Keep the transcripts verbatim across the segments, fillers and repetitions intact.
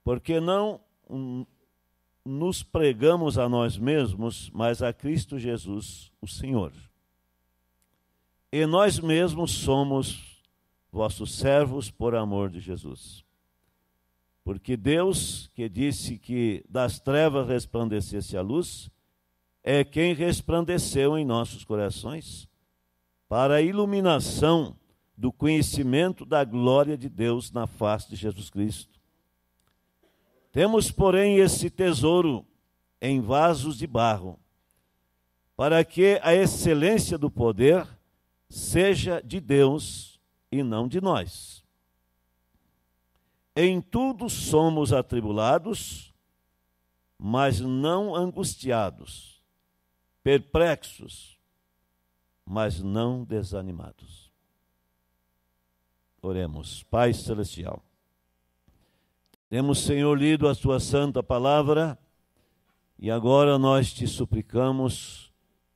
Porque não um, nos pregamos a nós mesmos, mas a Cristo Jesus, o Senhor. E nós mesmos somos vossos servos por amor de Jesus. Porque Deus, que disse que das trevas resplandecesse a luz, é quem resplandeceu em nossos corações para a iluminação do conhecimento da glória de Deus na face de Jesus Cristo. Temos, porém, esse tesouro em vasos de barro, para que a excelência do poder seja de Deus e não de nós. Em tudo somos atribulados, mas não angustiados, perplexos, mas não desanimados. Oremos. Pai Celestial, temos, Senhor, lido a Tua santa palavra e agora nós te suplicamos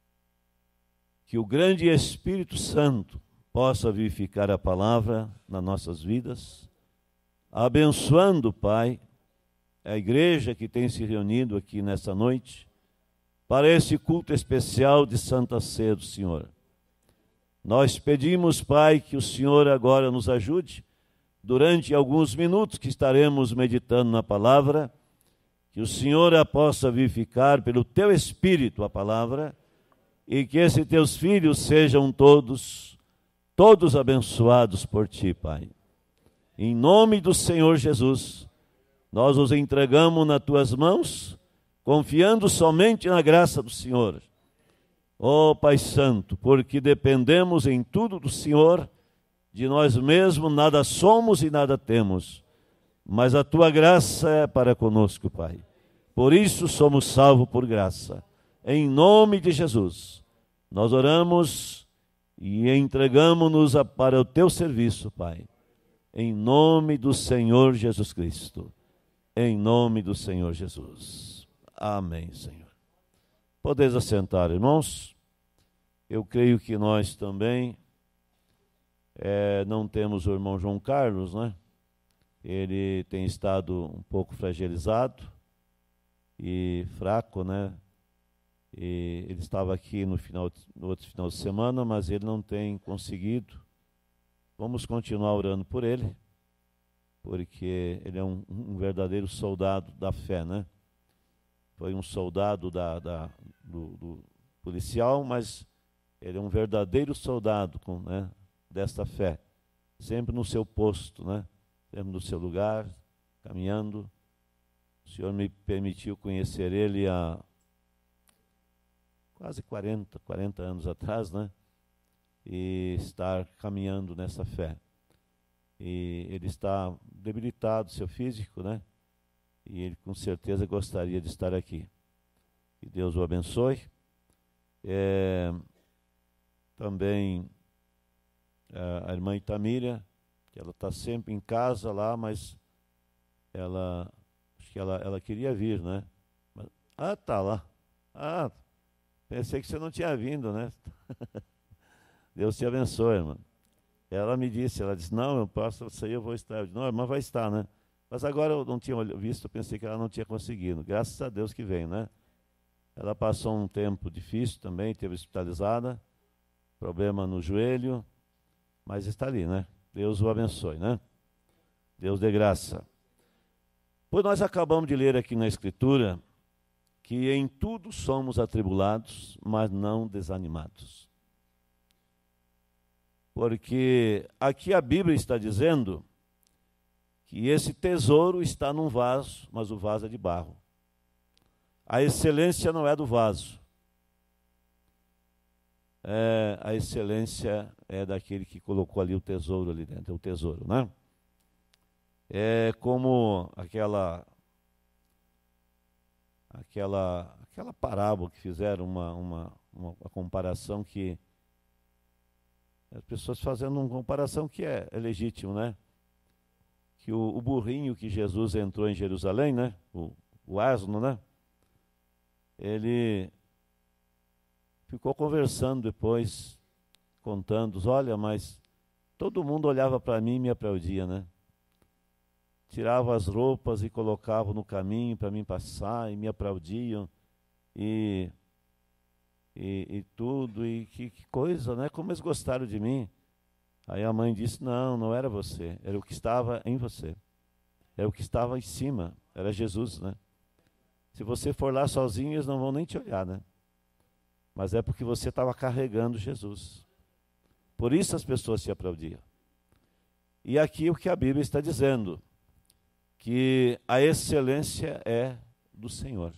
que o grande Espírito Santo possa vivificar a palavra nas nossas vidas, abençoando, Pai, a igreja que tem se reunido aqui nessa noite para esse culto especial de Santa Ceia do Senhor. Nós pedimos, Pai, que o Senhor agora nos ajude durante alguns minutos que estaremos meditando na palavra, que o Senhor a possa vivificar pelo Teu Espírito a palavra e que esses Teus filhos sejam todos, todos abençoados por Ti, Pai. Em nome do Senhor Jesus, nós os entregamos nas Tuas mãos, confiando somente na graça do Senhor. Ó Pai Santo, porque dependemos em tudo do Senhor, de nós mesmos nada somos e nada temos, mas a Tua graça é para conosco, Pai. Por isso somos salvos por graça. Em nome de Jesus, nós oramos e entregamos-nos para o Teu serviço, Pai. Em nome do Senhor Jesus Cristo. Em nome do Senhor Jesus. Amém, Senhor. Podeis assentar, irmãos. Eu creio que nós também é, não temos o irmão João Carlos, né? Ele tem estado um pouco fragilizado e fraco, né? E ele estava aqui no, final, no outro final de semana, mas ele não tem conseguido. Vamos continuar orando por ele, porque ele é um, um verdadeiro soldado da fé, né? Foi um soldado da, da, do, do policial, mas ele é um verdadeiro soldado com, né, desta fé, sempre no seu posto, né? Sempre no seu lugar, caminhando. O Senhor me permitiu conhecer ele há quase quarenta, quarenta anos atrás, né? E estar caminhando nessa fé. E ele está debilitado, seu físico, né? E ele com certeza gostaria de estar aqui. Que Deus o abençoe. É, também a, a irmã Itamília, que ela está sempre em casa lá, mas ela, acho que ela, ela queria vir, né? Mas, ah, tá lá. Ah, pensei que você não tinha vindo, né? Deus te abençoe, irmã. Ela me disse, ela disse, não, eu posso sair, eu vou estar. Eu disse, não, mas vai estar, né? Mas agora eu não tinha visto, eu pensei que ela não tinha conseguido. Graças a Deus que veio, né? Ela passou um tempo difícil também, teve hospitalizada, problema no joelho, mas está ali, né? Deus o abençoe, né? Deus dê graça. Pois nós acabamos de ler aqui na Escritura que em tudo somos atribulados, mas não desanimados. Porque aqui a Bíblia está dizendo que esse tesouro está num vaso, mas o vaso é de barro. A excelência não é do vaso. É, a excelência é daquele que colocou ali o tesouro ali dentro, é o tesouro, né? É como aquela aquela aquela parábola que fizeram uma, uma, uma, uma comparação que as pessoas fazendo uma comparação que é, é legítimo, né? Que o, o burrinho que Jesus entrou em Jerusalém, né? O, o asno, né? Ele ficou conversando depois, contando, olha, mas todo mundo olhava para mim e me aplaudia, né? tiravam as roupas e colocavam no caminho para mim passar, e me aplaudiam, e, e, e tudo, e que, que coisa, né? Como eles gostaram de mim. Aí a mãe disse, não, não era você, era o que estava em você. Era o que estava em cima, era Jesus, né? Se você for lá sozinho, eles não vão nem te olhar, né? Mas é porque você estava carregando Jesus. Por isso as pessoas te aplaudiam. E aqui o que a Bíblia está dizendo, que a excelência é do Senhor.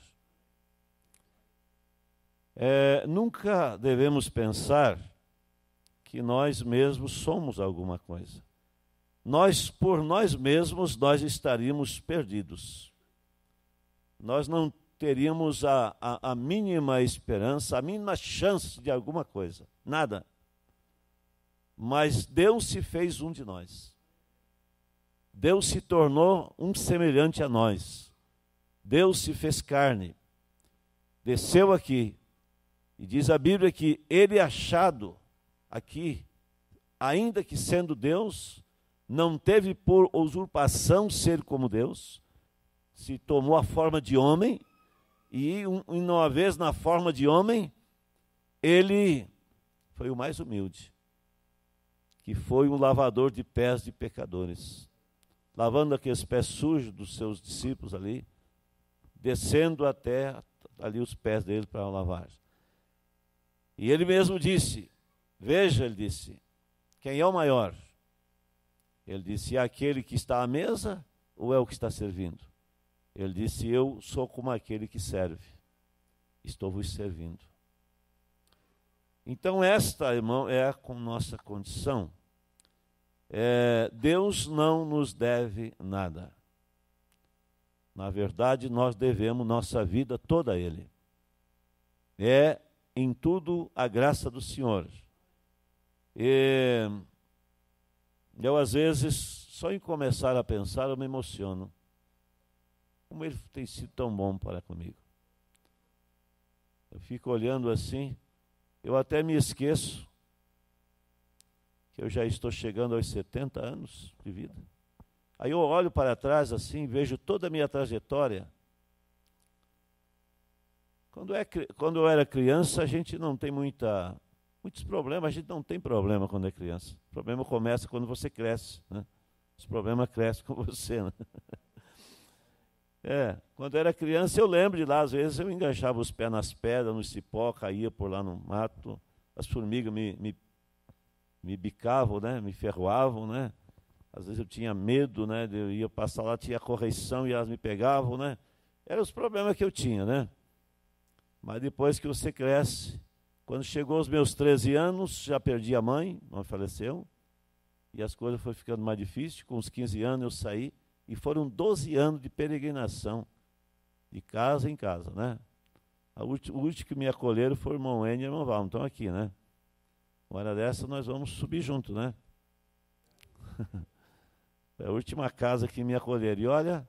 É, nunca devemos pensar que nós mesmos somos alguma coisa. Nós, por nós mesmos, nós estaríamos perdidos. Nós não teríamos a, a, a mínima esperança, a mínima chance de alguma coisa. Nada. Mas Deus se fez um de nós. Deus se tornou um semelhante a nós. Deus se fez carne. Desceu aqui. E diz a Bíblia que ele achado aqui, ainda que sendo Deus, não teve por usurpação ser como Deus, se tomou a forma de homem, e um, uma vez na forma de homem, ele foi o mais humilde, que foi um lavador de pés de pecadores, lavando aqueles pés sujos dos seus discípulos ali, descendo até ali os pés dele para lavar. E ele mesmo disse, veja, ele disse, quem é o maior? Ele disse, é aquele que está à mesa ou é o que está servindo? Ele disse, eu sou como aquele que serve, estou vos servindo. Então esta, irmão, é a nossa condição. É, Deus não nos deve nada. Na verdade, nós devemos nossa vida toda a Ele. É em tudo a graça do Senhor. E eu, às vezes, só em começar a pensar, eu me emociono. Como Ele tem sido tão bom para comigo. Eu fico olhando assim, eu até me esqueço que eu já estou chegando aos setenta anos de vida. Aí eu olho para trás assim, vejo toda a minha trajetória. Quando, é, quando eu era criança, a gente não tem muita, muitos problemas, a gente não tem problema quando é criança. O problema começa quando você cresce, né? Os problemas crescem com você, né? É, quando eu era criança, eu lembro de lá, às vezes eu enganchava os pés nas pedras, no cipó, caía por lá no mato, as formigas me, me, me bicavam, né? Me ferroavam, né? Às vezes eu tinha medo, né? Eu ia passar lá, tinha correição e elas me pegavam, né? Eram os problemas que eu tinha, né? Mas depois que você cresce, quando chegou os meus treze anos, já perdi a mãe, mãe faleceu, e as coisas foram ficando mais difíceis. Com os quinze anos eu saí, e foram doze anos de peregrinação, de casa em casa, né? O último que me acolheram foi o irmão Enio e o irmão Val, estão aqui, né? Uma hora dessa nós vamos subir junto, né? É a última casa que me acolheram. E olha,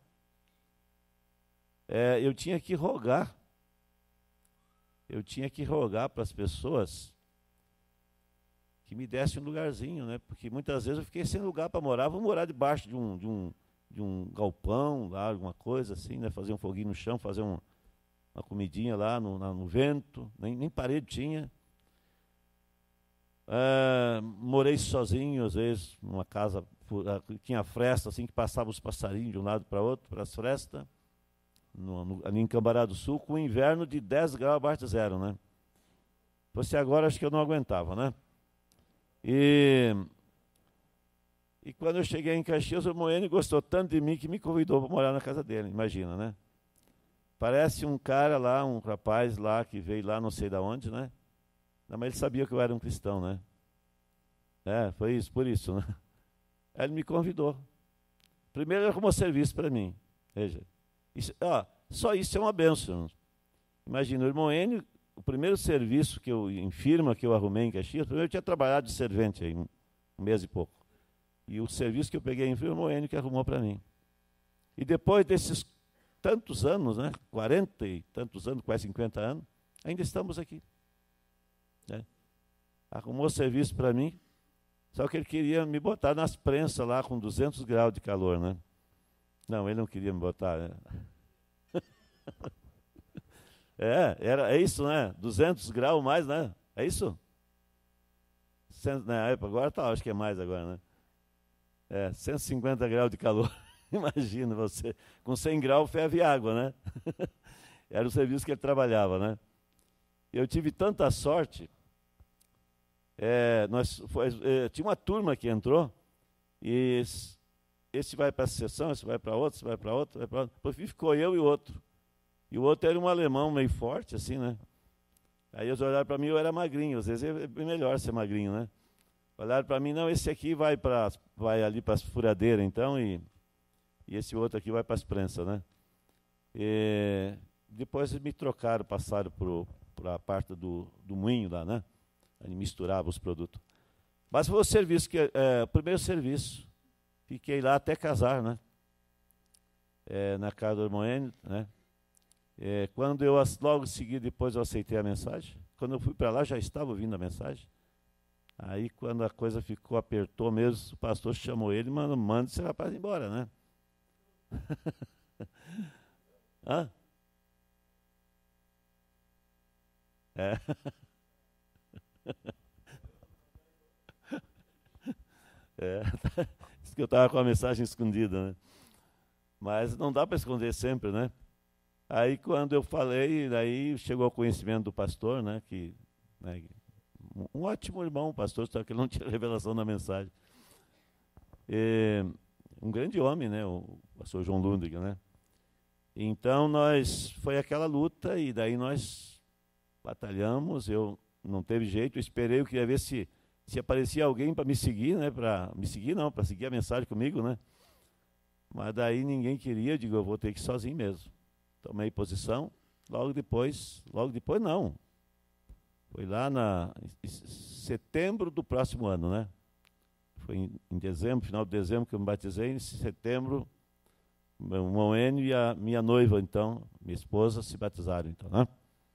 é, eu tinha que rogar, eu tinha que rogar para as pessoas que me dessem um lugarzinho, né? Porque muitas vezes eu fiquei sem lugar para morar, vou morar debaixo de um, de um, de um galpão, lá, alguma coisa assim, né? Fazer um foguinho no chão, fazer um, uma comidinha lá no, na, no vento, nem, nem parede tinha. É, morei sozinho, às vezes, numa casa que tinha fresta, assim, que passava os passarinhos de um lado para outro, para as frestas, no, no, ali em Cambará do Sul, com um inverno de dez graus abaixo de zero, né? Você agora acho que eu não aguentava, né? E, e quando eu cheguei em Caxias, o Moene gostou tanto de mim que me convidou para morar na casa dele, imagina, né? Parece um cara lá, um rapaz lá, que veio lá não sei de onde, né? Não, mas ele sabia que eu era um cristão, né? É, foi isso, por isso, né? Aí ele me convidou. Primeiro ele arrumou serviço para mim. Veja, isso, ó, só isso é uma bênção. Imagina, o irmão Enio, o primeiro serviço que eu, em firma que eu arrumei em Caxias, primeiro eu tinha trabalhado de servente aí, um, um mês e pouco. E o serviço que eu peguei em firma, o irmão Enio que arrumou para mim. E depois desses tantos anos, né? quarenta e tantos anos, quase cinquenta anos, ainda estamos aqui. Né? Arrumou serviço para mim, só que ele queria me botar nas prensas lá com duzentos graus de calor, né? Não, ele não queria me botar. Né? É, era, é isso, né? duzentos graus mais, né? É isso? Na época, agora tá, acho que é mais agora, né? É, cento e cinquenta graus de calor. Imagina você, com cem graus ferve água, né? Era o serviço que ele trabalhava, né? Eu tive tanta sorte. É, nós, foi, é, tinha uma turma que entrou, e esse, esse vai para essa sessão, esse vai para outra, esse vai para outra, vai para outra. Por fim, ficou eu e o outro. E o outro era um alemão meio forte, assim, né? Aí eles olharam para mim, eu era magrinho. Às vezes é melhor ser magrinho, né? Olharam para mim, não, esse aqui vai, pra, vai ali para as furadeiras, então, e, e esse outro aqui vai para as prensas, né? E depois eles me trocaram, passaram para a parte do, do moinho lá, né? Aí misturava os produtos. Mas foi o serviço, que, é, o primeiro serviço. Fiquei lá até casar, né? É, na casa do irmão Enio, né? É, quando eu, logo em seguida, depois eu aceitei a mensagem. Quando eu fui para lá, já estava ouvindo a mensagem. Aí, quando a coisa ficou, apertou mesmo, o pastor chamou ele e mandou, manda esse rapaz embora, né? Hã? É. É. Isso que eu estava com a mensagem escondida, né? Mas não dá para esconder sempre, né? Aí, quando eu falei, daí chegou ao conhecimento do pastor, né, que, né, um ótimo irmão, pastor, só que ele não tinha revelação na mensagem. E, um grande homem, né, o pastor João Lundgren, né? Então, nós, foi aquela luta, e daí nós batalhamos, eu não teve jeito, eu esperei, eu queria ver se, se aparecia alguém para me seguir, né, para me seguir não, para seguir a mensagem comigo, né? Mas daí ninguém queria, eu digo, eu vou ter que ir sozinho mesmo. Tomei posição, logo depois, logo depois não. Foi lá na, em setembro do próximo ano, né? Foi em, em dezembro, final de dezembro que eu me batizei, em setembro, meu irmão Enio e a minha noiva, então, minha esposa, se batizaram, então, né?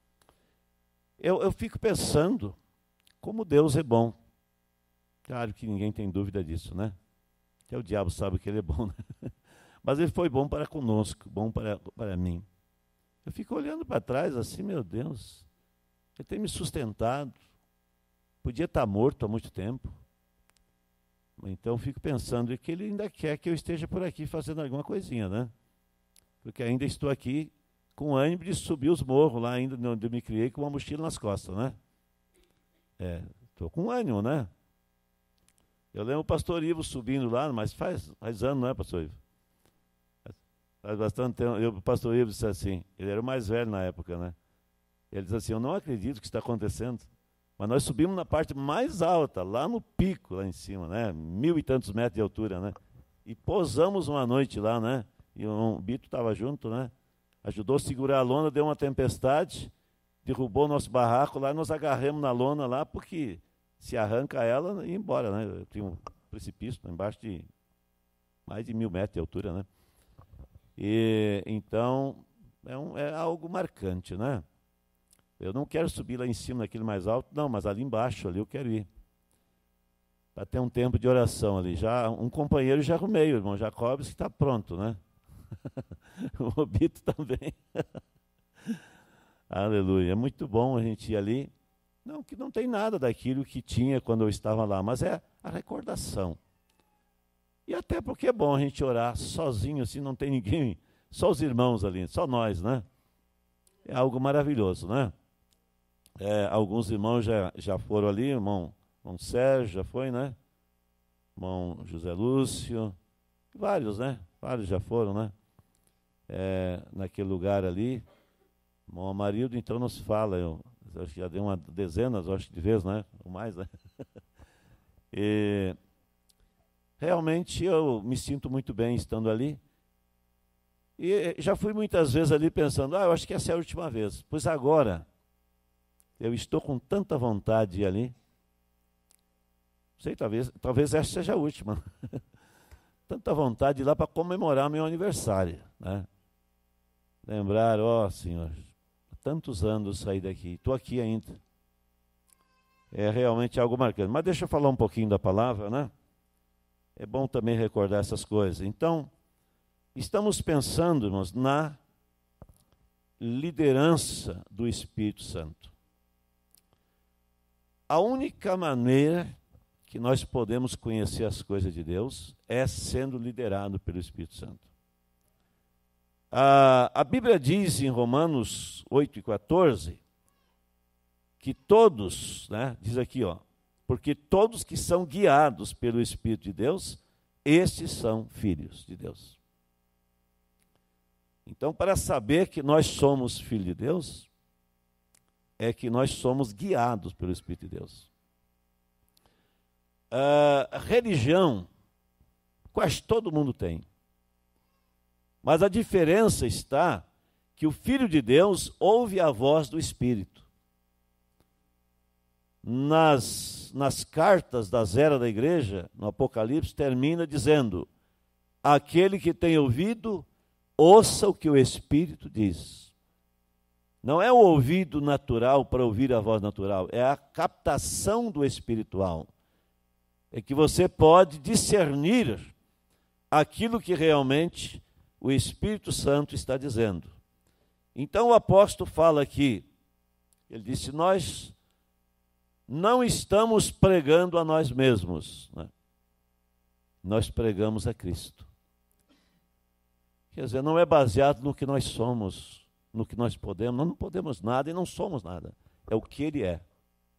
Eu, eu fico pensando como Deus é bom. Claro que ninguém tem dúvida disso, né? Até o diabo sabe que ele é bom, né? Mas ele foi bom para conosco, bom para, para mim. Eu fico olhando para trás assim, meu Deus, ele tem me sustentado. Podia estar morto há muito tempo. Então, fico pensando que ele ainda quer que eu esteja por aqui fazendo alguma coisinha, né? Porque ainda estou aqui com ânimo de subir os morros lá, ainda onde eu me criei, com uma mochila nas costas, né? É, estou com ânimo, né? Eu lembro o pastor Ivo subindo lá, mas faz, faz anos, não é, pastor Ivo? Faz bastante tempo. Eu, o pastor Ivo disse assim, ele era o mais velho na época, né? Ele disse assim, eu não acredito que isso está acontecendo. Mas nós subimos na parte mais alta, lá no pico, lá em cima, né? Mil e tantos metros de altura, né? E pousamos uma noite lá, né? E o Bito estava junto, né? Ajudou a segurar a lona, deu uma tempestade, derrubou o nosso barraco lá, nós agarramos na lona lá, porque se arranca ela, ia embora, né? Tinha um precipício embaixo de mais de mil metros de altura, né? E, então, é, um, é algo marcante, né? Eu não quero subir lá em cima, naquele mais alto, não, mas ali embaixo, ali eu quero ir. Para ter um tempo de oração ali. Já, um companheiro já arrumei, o irmão Jacobs, que está pronto, né? O Robito também. Aleluia. É muito bom a gente ir ali. Não, que não tem nada daquilo que tinha quando eu estava lá, mas é a recordação. E até porque é bom a gente orar sozinho, assim, não tem ninguém, só os irmãos ali, só nós, né? É algo maravilhoso, né? É, alguns irmãos já, já foram ali, irmão, irmão Sérgio já foi, né? Irmão José Lúcio, vários, né? Vários já foram, né? É, naquele lugar ali. Irmão Amarildo, então, nos fala, eu, eu acho que já deu uma dezenas, acho, de vezes, né? Ou mais, né? E realmente eu me sinto muito bem estando ali. E já fui muitas vezes ali pensando, ah, eu acho que essa é a última vez. Pois agora, eu estou com tanta vontade de ir ali. Não sei, talvez, talvez essa seja a última. Tanta vontade de ir lá para comemorar meu aniversário, né? Lembrar, ó, oh, Senhor, há tantos anos saí daqui, estou aqui ainda. É realmente algo marcante. Mas deixa eu falar um pouquinho da palavra, né? É bom também recordar essas coisas. Então, Estamos pensando, irmãos, na liderança do Espírito Santo. A única maneira que nós podemos conhecer as coisas de Deus é sendo liderado pelo Espírito Santo. A, a Bíblia diz em Romanos oito e quatorze que todos, né, diz aqui, ó, porque todos que são guiados pelo Espírito de Deus, estes são filhos de Deus. Então, para saber que nós somos filhos de Deus, é que nós somos guiados pelo Espírito de Deus. A religião, quase todo mundo tem. Mas a diferença está que o Filho de Deus ouve a voz do Espírito. Nas, nas cartas das eras da igreja, no Apocalipse, termina dizendo: aquele que tem ouvido, ouça o que o Espírito diz. Não é o ouvido natural para ouvir a voz natural, é a captação do espiritual. É que você pode discernir aquilo que realmente o Espírito Santo está dizendo. Então o apóstolo fala aqui, ele disse: nós não estamos pregando a nós mesmos, né? Nós pregamos a Cristo. Quer dizer, não é baseado no que nós somos, no que nós podemos. Nós não podemos nada e não somos nada. É o que Ele é.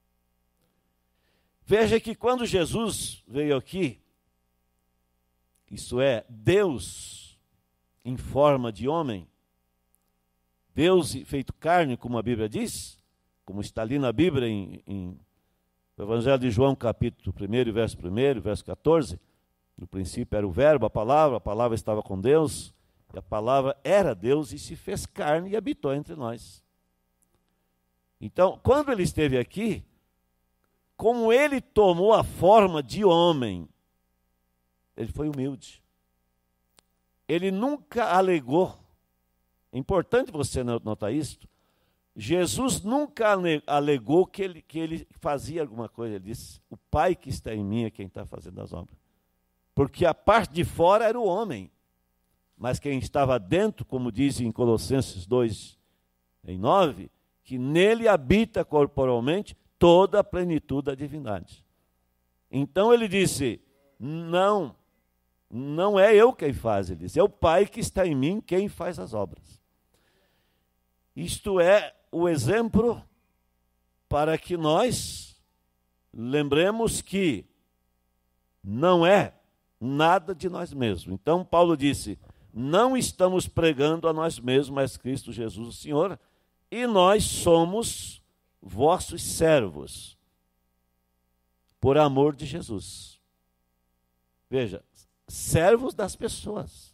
Veja que quando Jesus veio aqui, isso é, Deus em forma de homem, Deus feito carne, como a Bíblia diz, como está ali na Bíblia, em, em no Evangelho de João, capítulo um, verso um, verso quatorze, no princípio era o verbo, a palavra, a palavra estava com Deus, e a palavra era Deus e se fez carne e habitou entre nós. Então, quando ele esteve aqui, como ele tomou a forma de homem, ele foi humilde. Ele nunca alegou, é importante você notar isso, Jesus nunca alegou que ele, que ele fazia alguma coisa. Ele disse: o Pai que está em mim é quem está fazendo as obras. Porque a parte de fora era o homem, mas quem estava dentro, como diz em Colossenses dois, em nove, que nele habita corporalmente toda a plenitude da divindade. Então ele disse: não, não é eu quem faz, ele disse, é o Pai que está em mim quem faz as obras. Isto é o exemplo para que nós lembremos que não é nada de nós mesmos. Então Paulo disse: não estamos pregando a nós mesmos, mas Cristo Jesus o Senhor, e nós somos vossos servos, por amor de Jesus. Veja, servos das pessoas.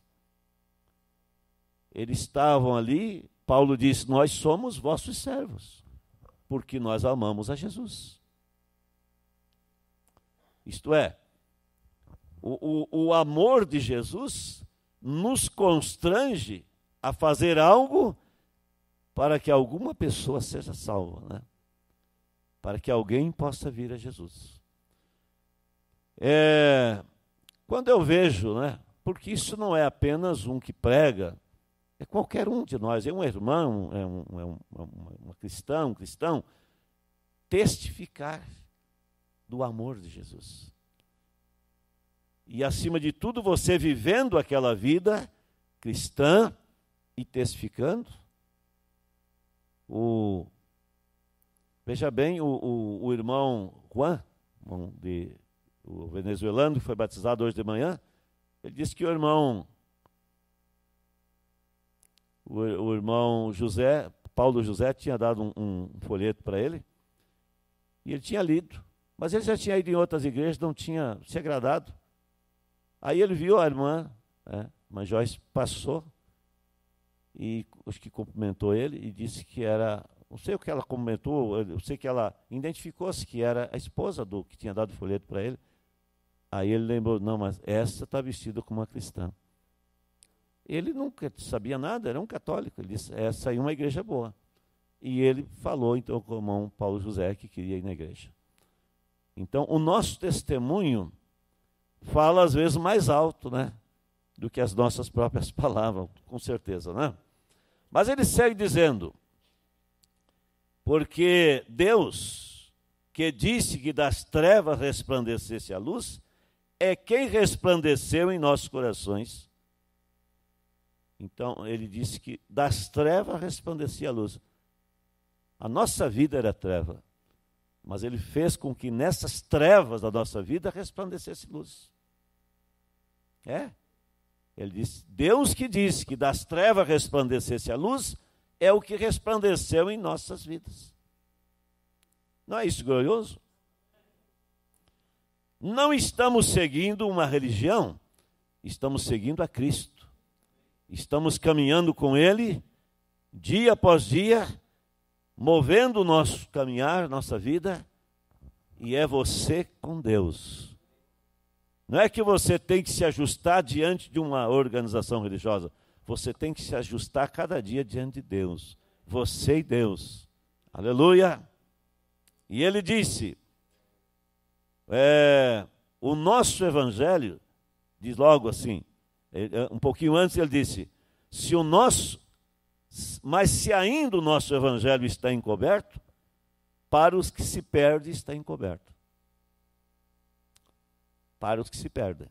Eles estavam ali, Paulo disse: nós somos vossos servos, porque nós amamos a Jesus. Isto é, o, o, o amor de Jesus nos constrange a fazer algo para que alguma pessoa seja salva, né? Para que alguém possa vir a Jesus. É, quando eu vejo, né, porque isso não é apenas um que prega, é qualquer um de nós, é um irmão, é um, é um, é uma cristã, um cristão, testificar do amor de Jesus. E, acima de tudo, você vivendo aquela vida cristã e testificando. O, veja bem, o, o, o irmão Juan, um de, o venezuelano que foi batizado hoje de manhã, ele disse que o irmão, o, o irmão José, Paulo José, tinha dado um, um folheto para ele, e ele tinha lido, mas ele já tinha ido em outras igrejas, não tinha se agradado. Aí ele viu a irmã, né, a irmã Joyce passou, e acho que cumprimentou ele e disse que era, não sei o que ela comentou, eu sei que ela identificou-se que era a esposa do que tinha dado o folheto para ele. Aí ele lembrou: não, mas essa está vestida como uma cristã. Ele nunca sabia nada, era um católico. Ele disse: essa aí é uma igreja boa. E ele falou então com o irmão Paulo José que queria ir na igreja. Então o nosso testemunho fala às vezes mais alto, né, do que as nossas próprias palavras, com certeza, né? Mas ele segue dizendo, porque Deus, que disse que das trevas resplandecesse a luz, é quem resplandeceu em nossos corações. Então, ele disse que das trevas resplandecia a luz. A nossa vida era treva, mas ele fez com que nessas trevas da nossa vida resplandecesse luz. É. Ele disse, Deus que disse que das trevas resplandecesse a luz, é o que resplandeceu em nossas vidas. Não é isso glorioso? Não estamos seguindo uma religião, estamos seguindo a Cristo. Estamos caminhando com Ele, dia após dia, movendo o nosso caminhar, nossa vida, e é você com Deus. Não é que você tem que se ajustar diante de uma organização religiosa, você tem que se ajustar cada dia diante de Deus. Você e Deus. Aleluia! E ele disse, é, o nosso evangelho, diz logo assim, um pouquinho antes ele disse, se o nosso, mas se ainda o nosso evangelho está encoberto, para os que se perdem está encoberto. Para os que se perdem.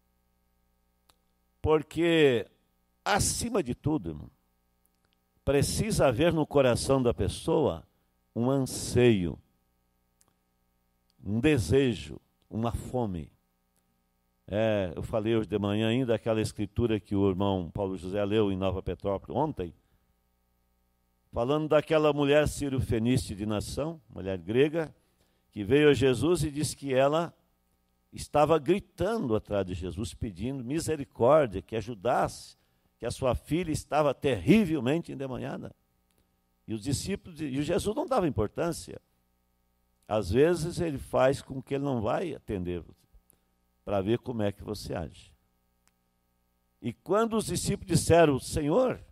Porque, acima de tudo, irmão, precisa haver no coração da pessoa um anseio, um desejo, uma fome. É, eu falei hoje de manhã ainda aquela escritura que o irmão Paulo José leu em Nova Petrópolis ontem, falando daquela mulher sírio-fenícia de nação, mulher grega, que veio a Jesus e disse que ela estava gritando atrás de Jesus, pedindo misericórdia, que ajudasse, que a sua filha estava terrivelmente endemoniada. E os discípulos, e Jesus não dava importância. Às vezes ele faz com que ele não vai atender você, para ver como é que você age. E quando os discípulos disseram, Senhor,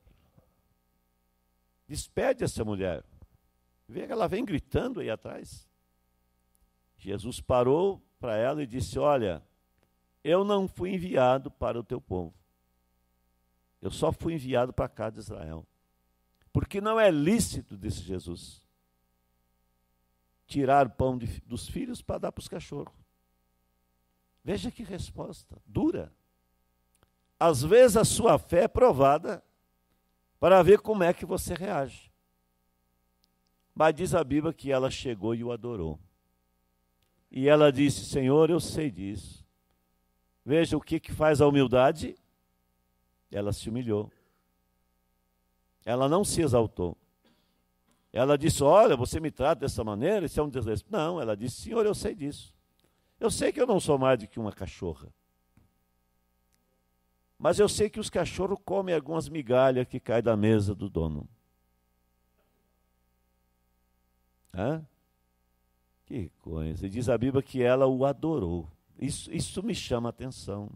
despede essa mulher, vê que ela vem gritando aí atrás. Jesus parou para ela e disse, olha, eu não fui enviado para o teu povo. Eu só fui enviado para cá de Israel. Porque não é lícito, disse Jesus, tirar o pão de, dos filhos para dar para os cachorros. Veja que resposta dura. Às vezes a sua fé é provada para ver como é que você reage. Mas diz a Bíblia que ela chegou e o adorou. E ela disse, Senhor, eu sei disso. Veja o que, que faz a humildade. Ela se humilhou. Ela não se exaltou. Ela disse, olha, você me trata dessa maneira, isso é um desrespeito. Não, ela disse, Senhor, eu sei disso. Eu sei que eu não sou mais do que uma cachorra. Mas eu sei que os cachorros comem algumas migalhas que caem da mesa do dono. Hã? Que coisa. E diz a Bíblia que ela o adorou. Isso, isso me chama a atenção.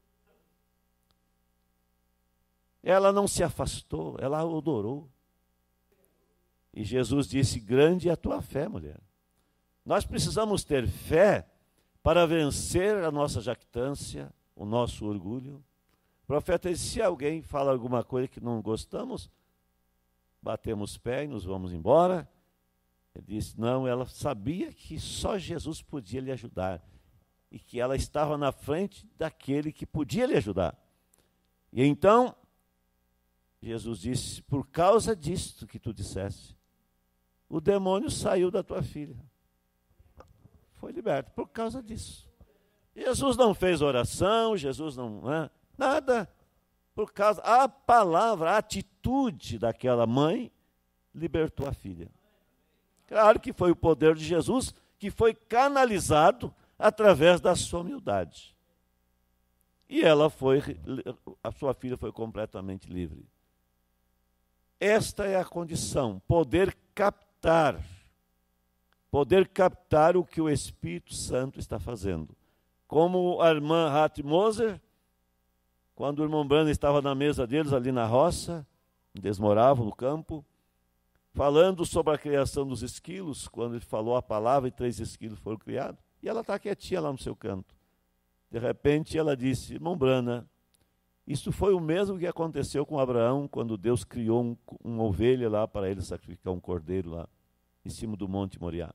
Ela não se afastou, ela o adorou. E Jesus disse, grande é a tua fé, mulher. Nós precisamos ter fé para vencer a nossa jactância, o nosso orgulho. O profeta disse, se alguém fala alguma coisa que não gostamos, batemos pé e nos vamos embora. Ele disse, não, ela sabia que só Jesus podia lhe ajudar. E que ela estava na frente daquele que podia lhe ajudar. E então, Jesus disse, por causa disto que tu disseste, o demônio saiu da tua filha. Foi liberto por causa disso. Jesus não fez oração, Jesus não, né, nada. Por causa, a palavra, a atitude daquela mãe libertou a filha. Claro que foi o poder de Jesus que foi canalizado através da sua humildade. E ela foi, a sua filha foi completamente livre. Esta é a condição, poder captar, poder captar o que o Espírito Santo está fazendo. Como a irmã Ruth Moser, quando o irmão Branham estava na mesa deles, ali na roça, eles moravam no campo, falando sobre a criação dos esquilos, quando ele falou a palavra e três esquilos foram criados, e ela está quietinha lá no seu canto. De repente ela disse, irmão Branham, Isso foi o mesmo que aconteceu com Abraão, quando Deus criou um, uma ovelha lá para ele sacrificar um cordeiro lá, em cima do Monte Moriá.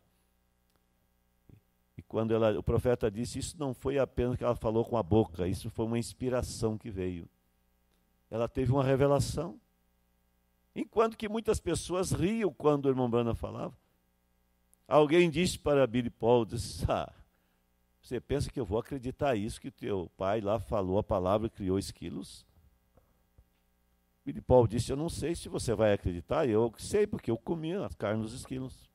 E quando ela, o profeta disse, isso não foi apenas que ela falou com a boca, isso foi uma inspiração que veio. Ela teve uma revelação. Enquanto que muitas pessoas riam quando o irmão Branham falava. Alguém disse para Billy Paul, disse, ah, você pensa que eu vou acreditar isso, que teu pai lá falou a palavra e criou esquilos? Billy Paul disse, eu não sei se você vai acreditar, eu sei, porque eu comia a carne dos esquilos.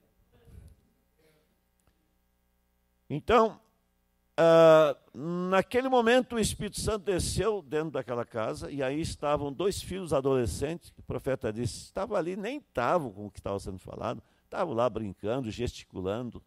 Então, ah, naquele momento o Espírito Santo desceu dentro daquela casa, e aí estavam dois filhos adolescentes, que o profeta disse, estavam ali, nem estavam com o que estava sendo falado, estavam lá brincando, gesticulando.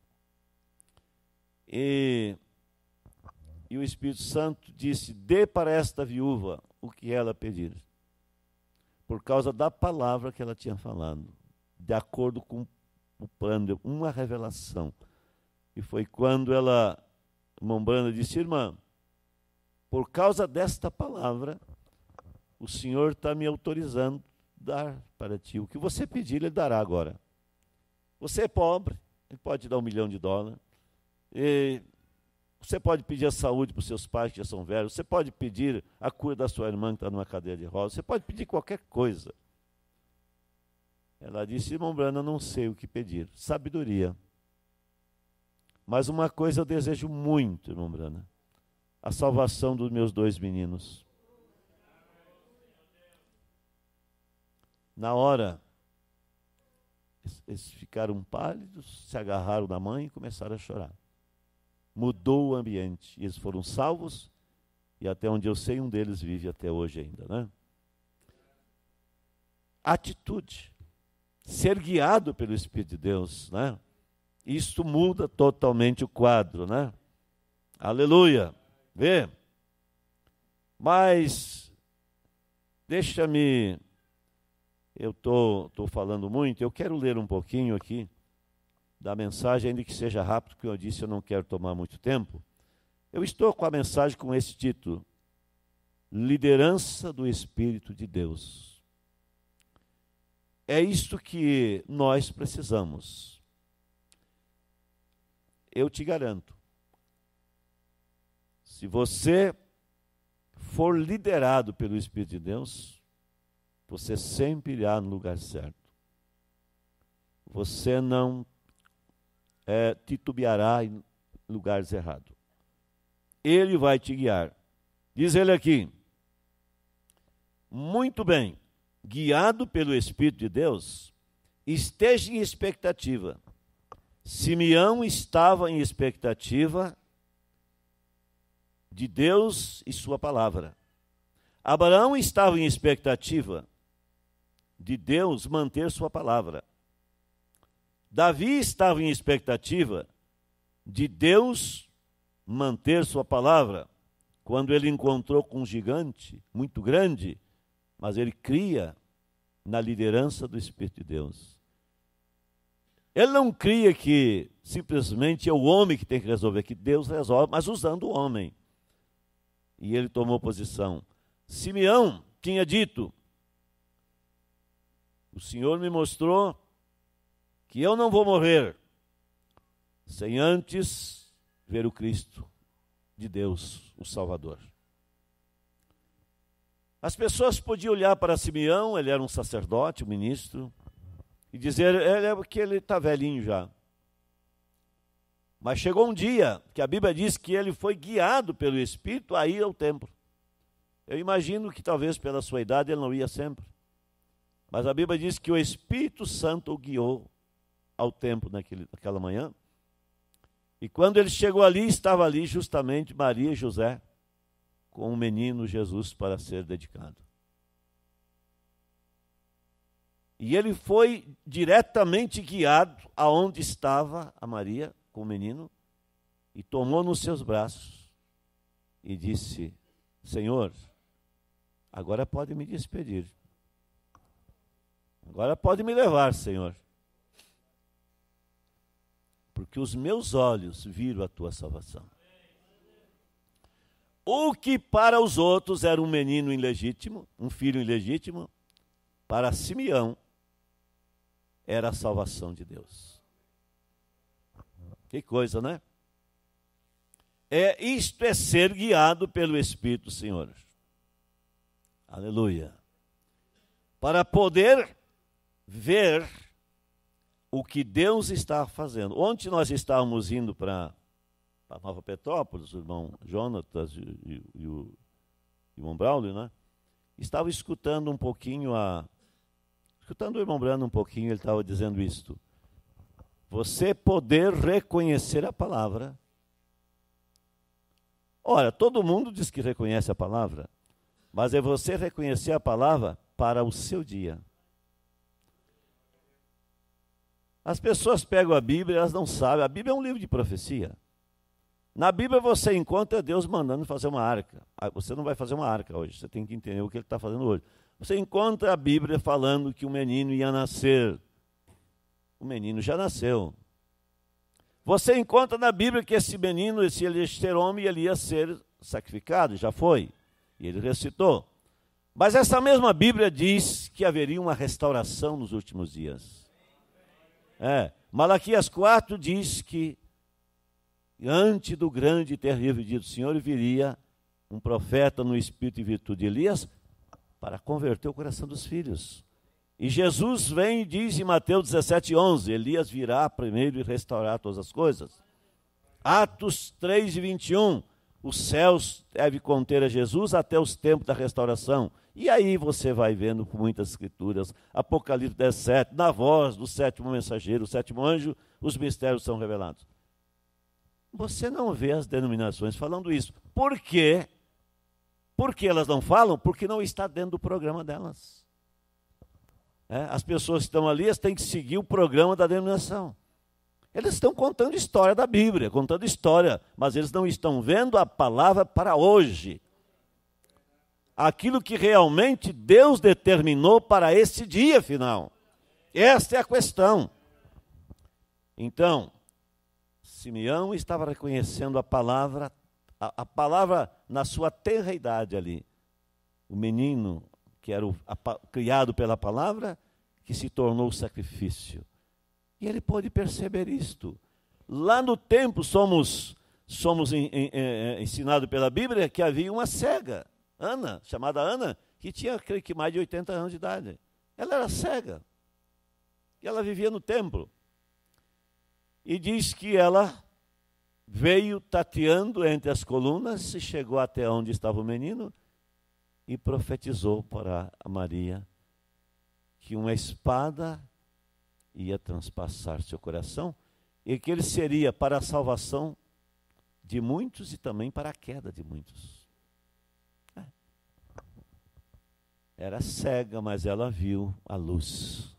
E, e o Espírito Santo disse, dê para esta viúva o que ela pedir, por causa da palavra que ela tinha falado, de acordo com o plano, uma revelação. E foi quando ela, Mombrana, disse, irmã, por causa desta palavra, o Senhor está me autorizando a dar para ti. O que você pedir, Ele dará agora. Você é pobre, Ele pode te dar um milhão de dólares. E você pode pedir a saúde para os seus pais que já são velhos. Você pode pedir a cura da sua irmã que está numa cadeira de rodas. Você pode pedir qualquer coisa. Ela disse, irmão Branham, não sei o que pedir. Sabedoria. Mas uma coisa eu desejo muito, irmão Branham. A salvação dos meus dois meninos. Na hora, eles ficaram pálidos, se agarraram na mãe e começaram a chorar. Mudou o ambiente. E eles foram salvos, e até onde eu sei, um deles vive até hoje ainda, né? Atitude. Ser guiado pelo Espírito de Deus, né? Isso muda totalmente o quadro, né? Aleluia. Vê? Mas, deixa-me, eu estou tô, tô falando muito, eu quero ler um pouquinho aqui da mensagem, ainda que seja rápido, porque eu disse, eu não quero tomar muito tempo. Eu estou com a mensagem com esse título, Liderança do Espírito de Deus. É isto que nós precisamos. Eu te garanto, se você for liderado pelo Espírito de Deus, você sempre irá no lugar certo. Você não é, titubeará em lugares errados. Ele vai te guiar. Diz ele aqui, muito bem, guiado pelo Espírito de Deus, esteja em expectativa. Simeão estava em expectativa de Deus e sua palavra. Abraão estava em expectativa de Deus manter sua palavra. Davi estava em expectativa de Deus manter sua palavra, quando ele encontrou com um gigante muito grande, mas ele cria na liderança do Espírito de Deus. Ele não cria que simplesmente é o homem que tem que resolver, que Deus resolve, mas usando o homem. E ele tomou posição. Simeão tinha dito, o Senhor me mostrou que eu não vou morrer sem antes ver o Cristo de Deus, o Salvador. As pessoas podiam olhar para Simeão, ele era um sacerdote, um ministro, e dizer, ele é que ele está velhinho já. Mas chegou um dia que a Bíblia diz que ele foi guiado pelo Espírito a ir ao templo. Eu imagino que talvez pela sua idade ele não ia sempre. Mas a Bíblia diz que o Espírito Santo o guiou ao templo naquele, naquela manhã. E quando ele chegou ali, estava ali justamente Maria e José, com o menino Jesus para ser dedicado. E ele foi diretamente guiado aonde estava a Maria com o menino e tomou nos seus braços e disse, Senhor, agora pode me despedir. Agora pode me levar, Senhor. Porque os meus olhos viram a tua salvação. O que para os outros era um menino ilegítimo, um filho ilegítimo, para Simeão era a salvação de Deus. Que coisa, né? É, isto é ser guiado pelo Espírito do Senhor. Aleluia. Para poder ver o que Deus está fazendo. Ontem nós estávamos indo para Nova Petrópolis, o irmão Jonatas e, e, e o irmão Braulio, né? Estava escutando um pouquinho a... Escutando o irmão Brando um pouquinho, ele estava dizendo isto. Você poder reconhecer a palavra. Ora, todo mundo diz que reconhece a palavra, mas é você reconhecer a palavra para o seu dia. As pessoas pegam a Bíblia, elas não sabem. A Bíblia é um livro de profecia. Na Bíblia você encontra Deus mandando fazer uma arca. Você não vai fazer uma arca hoje, você tem que entender o que Ele está fazendo hoje. Você encontra a Bíblia falando que o menino ia nascer. O menino já nasceu. Você encontra na Bíblia que esse menino, esse ele ia ser homem, ele ia ser sacrificado, já foi. E ele ressuscitou. Mas essa mesma Bíblia diz que haveria uma restauração nos últimos dias. É, Malaquias quatro diz que antes do grande e terrível dia do Senhor viria um profeta no espírito e virtude de Elias para converter o coração dos filhos. E Jesus vem e diz em Mateus dezessete, onze, Elias virá primeiro e restaurar todas as coisas. Atos três, vinte e um, os céus devem conter a Jesus até os tempos da restauração. E aí você vai vendo por muitas escrituras, Apocalipse dezessete, na voz do sétimo mensageiro, o sétimo anjo, os mistérios são revelados. Você não vê as denominações falando isso. Por quê? Por que elas não falam? Porque não está dentro do programa delas. É, as pessoas que estão ali, elas têm que seguir o programa da denominação. Eles estão contando história da Bíblia, contando história, mas eles não estão vendo a palavra para hoje. Aquilo que realmente Deus determinou para esse dia final. Esta é a questão. Então, Simeão estava reconhecendo a palavra, a, a palavra na sua tenra idade ali. O menino que era o, a, criado pela palavra, que se tornou sacrifício. E ele pôde perceber isto. Lá no tempo somos, somos em, em, em, ensinados pela Bíblia que havia uma cega, Ana, chamada Ana, que tinha, creio que, mais de oitenta anos de idade. Ela era cega. E ela vivia no templo. E diz que ela veio tateando entre as colunas e chegou até onde estava o menino e profetizou para a Maria que uma espada ia transpassar seu coração e que ele seria para a salvação de muitos e também para a queda de muitos. É. Era cega, mas ela viu a luz.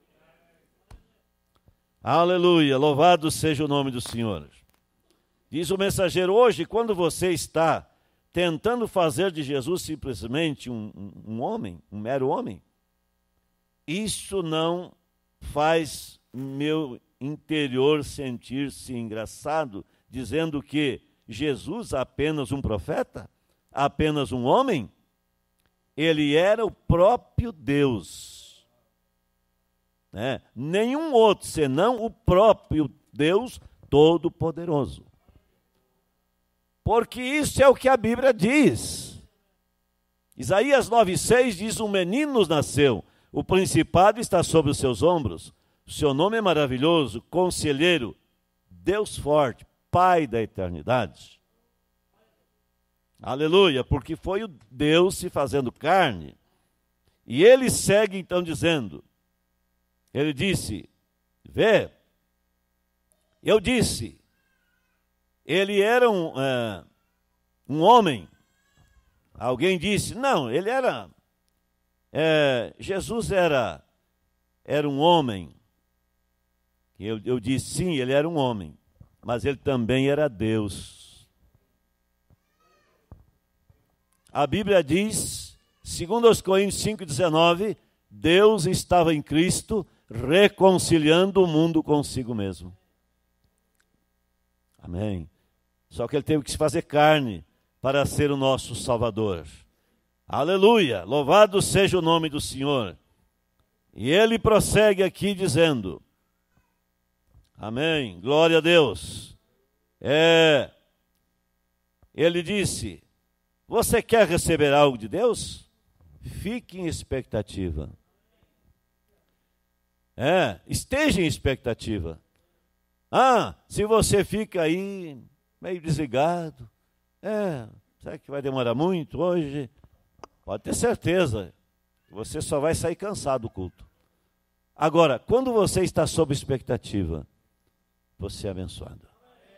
Aleluia, louvado seja o nome do Senhor. Diz o mensageiro, hoje, quando você está tentando fazer de Jesus simplesmente um, um, um homem, um mero homem, isso não faz meu interior sentir-se engraçado, dizendo que Jesus é apenas um profeta, apenas um homem. Ele era o próprio Deus. Né? Nenhum outro, senão o próprio Deus Todo-Poderoso. Porque isso é o que a Bíblia diz. Isaías nove, seis diz, um menino nos nasceu, o principado está sobre os seus ombros, o seu nome é maravilhoso, conselheiro, Deus forte, Pai da eternidade. Aleluia, porque foi o Deus se fazendo carne. E ele segue então dizendo, ele disse, vê, eu disse, ele era um, é, um homem. Alguém disse, não, ele era, é, Jesus era, era um homem. Eu, eu disse, sim, ele era um homem, mas ele também era Deus. A Bíblia diz, segundo aos Coríntios cinco, dezenove, Deus estava em Cristo reconciliando o mundo consigo mesmo. Amém. Só que ele teve que se fazer carne para ser o nosso Salvador. Aleluia! Louvado seja o nome do Senhor. E ele prossegue aqui dizendo, amém, glória a Deus. É, ele disse, você quer receber algo de Deus? Fique em expectativa. É, esteja em expectativa. Ah, se você fica aí meio desligado, é, será que vai demorar muito hoje? Pode ter certeza, você só vai sair cansado do culto. Agora, quando você está sob expectativa, você é abençoado.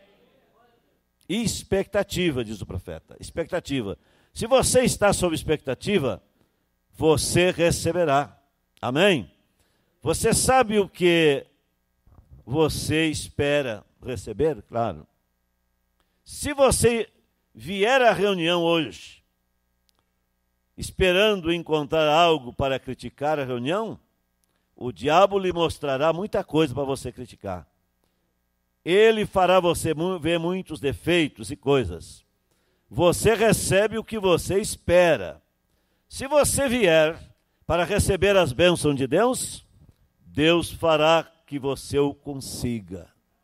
Expectativa, diz o profeta, expectativa. Se você está sob expectativa, você receberá. Amém? Você sabe o que você espera receber? Claro. Se você vier à reunião hoje, esperando encontrar algo para criticar a reunião, o diabo lhe mostrará muita coisa para você criticar. Ele fará você ver muitos defeitos e coisas. Você recebe o que você espera. Se você vier para receber as bênçãos de Deus, Deus fará que você o consiga.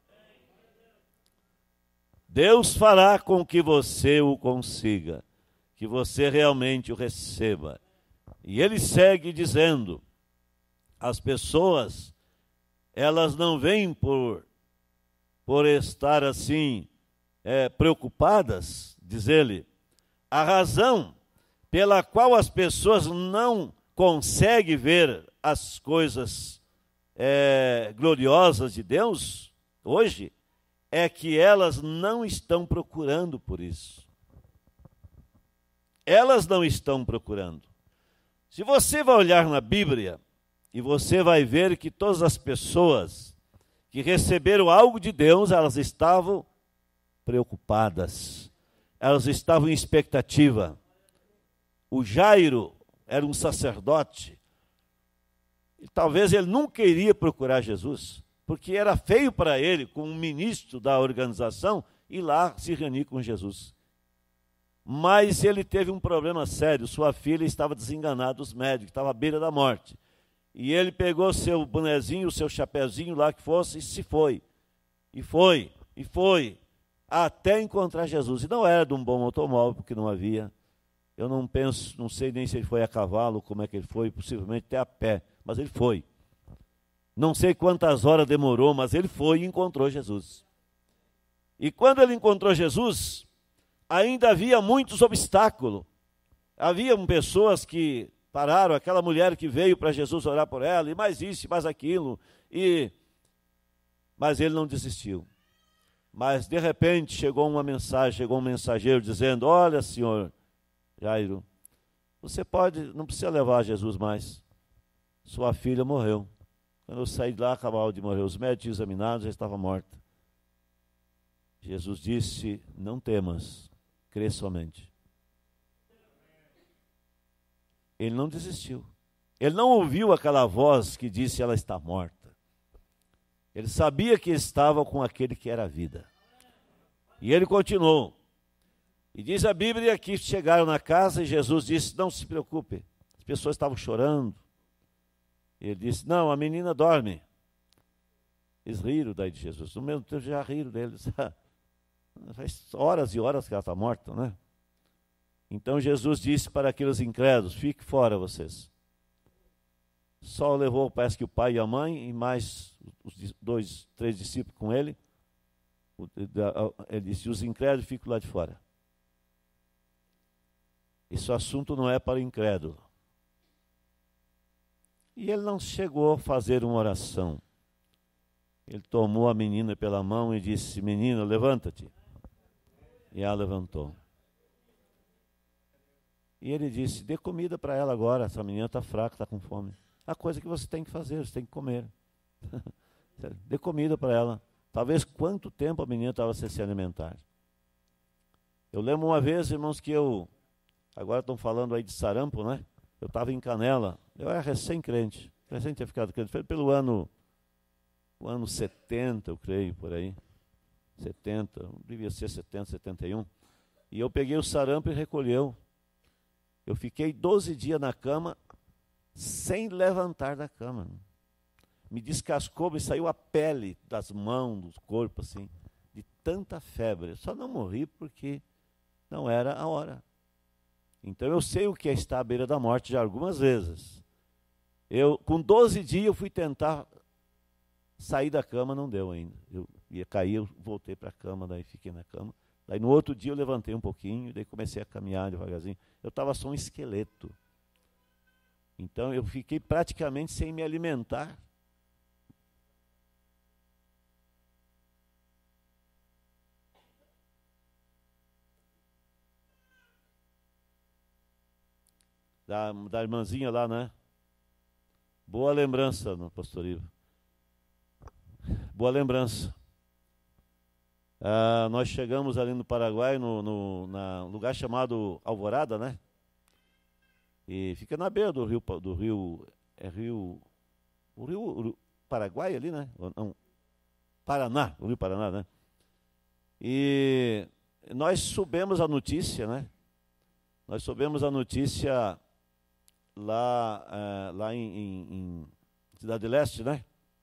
Deus fará com que você o consiga, que você realmente o receba. E ele segue dizendo, as pessoas, elas não vêm por, por estar assim, é, preocupadas, diz ele. A razão pela qual as pessoas não conseguem ver as coisas é, gloriosas de Deus hoje, é que elas não estão procurando por isso. Elas não estão procurando. Se você vai olhar na Bíblia, e você vai ver que todas as pessoas que receberam algo de Deus, elas estavam preocupadas. Elas estavam em expectativa. O Jairo era um sacerdote. E talvez ele nunca iria procurar Jesus, porque era feio para ele, como um ministro da organização, ir lá se reunir com Jesus. Mas ele teve um problema sério. Sua filha estava desenganada dos médicos, estava à beira da morte. E ele pegou seu bonezinho, seu chapéuzinho lá que fosse, e se foi. E foi, e foi, até encontrar Jesus. E não era de um bom automóvel, porque não havia. Eu não penso, não sei nem se ele foi a cavalo, como é que ele foi, possivelmente até a pé, mas ele foi. Não sei quantas horas demorou, mas ele foi e encontrou Jesus. E quando ele encontrou Jesus, ainda havia muitos obstáculos. Havia pessoas que pararam, aquela mulher que veio para Jesus orar por ela, e mais isso, e mais aquilo, e... mas ele não desistiu. Mas de repente chegou uma mensagem, chegou um mensageiro dizendo, olha senhor Jairo, você pode, não precisa levar Jesus mais, sua filha morreu. Quando eu saí de lá, acabava de morrer, os médicos examinados, já estava morta. Jesus disse, não temas, crê somente. Ele não desistiu. Ele não ouviu aquela voz que disse ela está morta. Ele sabia que estava com aquele que era a vida. E ele continuou. E diz a Bíblia que chegaram na casa e Jesus disse, não se preocupe. As pessoas estavam chorando. E ele disse, não, a menina dorme. Eles riram daí de Jesus. No mesmo tempo já riram deles. Faz horas e horas que ela está morta, né? Então Jesus disse para aqueles incrédulos, fique fora vocês. Só levou, parece que o pai e a mãe, e mais os dois, três discípulos com ele. Ele disse, os incrédulos ficam lá de fora. Esse assunto não é para o incrédulo. E ele não chegou a fazer uma oração. Ele tomou a menina pela mão e disse, menina, levanta-te. E ela levantou. E ele disse, dê comida para ela agora, essa menina está fraca, está com fome. A coisa que você tem que fazer, você tem que comer. Dê comida para ela. Talvez quanto tempo a menina estava sem se alimentar. Eu lembro uma vez, irmãos, que eu, agora estão falando aí de sarampo, né? Eu estava em Canela, eu era recém-crente, recém tinha ficado crente, foi pelo ano, o ano setenta, eu creio, por aí. setenta, devia ser setenta, setenta e um. E eu peguei o sarampo e recolheu. Eu fiquei doze dias na cama, sem levantar da cama. Me descascou, me saiu a pele das mãos, do corpo, assim, de tanta febre. Eu só não morri porque não era a hora. Então eu sei o que é estar à beira da morte já algumas vezes. Eu, com doze dias, eu fui tentar sair da cama, não deu ainda. Eu ia cair, eu voltei para a cama, daí fiquei na cama. Daí no outro dia eu levantei um pouquinho, daí comecei a caminhar devagarzinho. Eu estava só um esqueleto. Então eu fiquei praticamente sem me alimentar. Da, da irmãzinha lá, né? Boa lembrança, no pastor Ivo. Boa lembrança. Ah, nós chegamos ali no Paraguai, no, no na, lugar chamado Alvorada, né? E fica na beira do rio, do rio, é rio, o rio, o rio Paraguai ali, né? Não, Paraná, o rio Paraná, né? E nós soubemos a notícia, né? Nós soubemos a notícia lá, é, lá em, em, em Cidade Leste, né?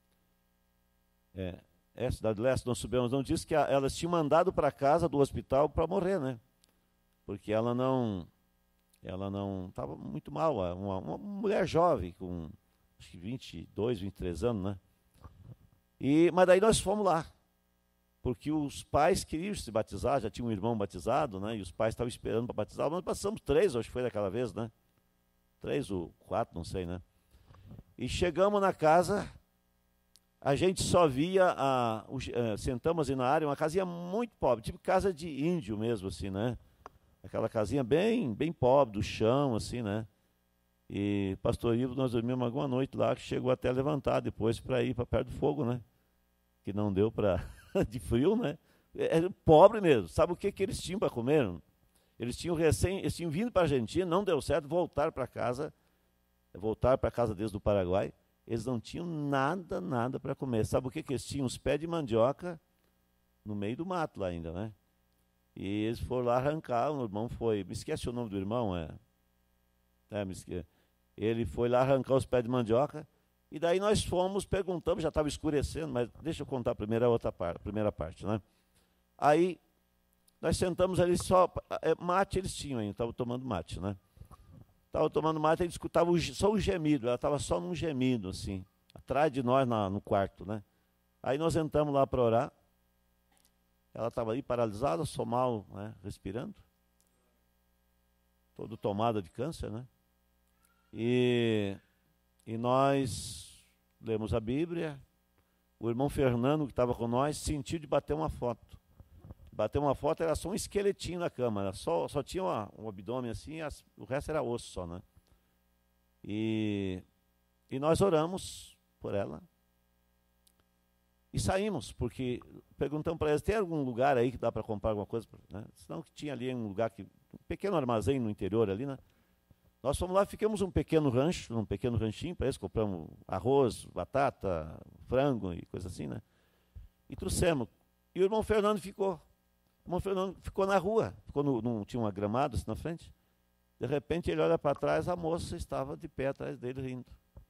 É, é Cidade Leste, nós soubemos, não disse que a, elas tinham mandado para casa do hospital para morrer, né? Porque ela não, ela não estava muito mal, uma, uma mulher jovem, com acho que vinte e dois, vinte e três anos, né? E, mas daí nós fomos lá, porque os pais queriam se batizar, já tinha um irmão batizado, né? E os pais estavam esperando para batizar. Nós passamos três, acho que foi daquela vez, né? Três ou quatro, não sei, né? E chegamos na casa, a gente só via, a, o, uh, sentamos ali na área, uma casinha muito pobre, tipo casa de índio mesmo, assim, né? Aquela casinha bem, bem pobre, do chão, assim, né? E pastor Ivo, nós dormimos alguma noite lá, que chegou até a levantar depois para ir para perto do fogo, né? Que não deu para... de frio, né? Era pobre mesmo. Sabe o que, que eles tinham para comer? Eles tinham recém, eles tinham vindo para a Argentina, não deu certo, voltaram para casa, voltaram para a casa deles do Paraguai. Eles não tinham nada, nada para comer. Sabe o que, que eles tinham? Os pés de mandioca no meio do mato lá ainda, né? E eles foram lá arrancar, o irmão foi, me esquece o nome do irmão, é, é me esquece. Ele foi lá arrancar os pés de mandioca, e daí nós fomos, perguntamos, já estava escurecendo, mas deixa eu contar a primeira, a outra parte, a primeira parte, né? Aí, nós sentamos ali só, mate eles tinham ainda, estavam tomando mate, né? Estavam tomando mate, a gente escutava o, só o gemido, ela estava só num gemido, assim, atrás de nós na, no quarto, né? Aí nós entramos lá para orar, ela estava ali paralisada, só mal, né, respirando, toda tomada de câncer, né? E, e nós lemos a Bíblia. O irmão Fernando, que estava com nós, sentiu de bater uma foto. Bater uma foto era só um esqueletinho na cama, era só, só tinha uma, um abdômen assim, as, o resto era osso só, né? E, e nós oramos por ela. E saímos, porque perguntamos para eles, tem algum lugar aí que dá para comprar alguma coisa? Né? Senão que tinha ali um lugar, que, um pequeno armazém no interior ali, né? Nós fomos lá, ficamos um pequeno rancho, um pequeno ranchinho para eles, compramos arroz, batata, frango e coisa assim, né? E trouxemos. E o irmão Fernando ficou. O irmão Fernando ficou na rua, ficou no, no, tinha uma gramada assim na frente. De repente ele olha para trás, a moça estava de pé atrás dele rindo.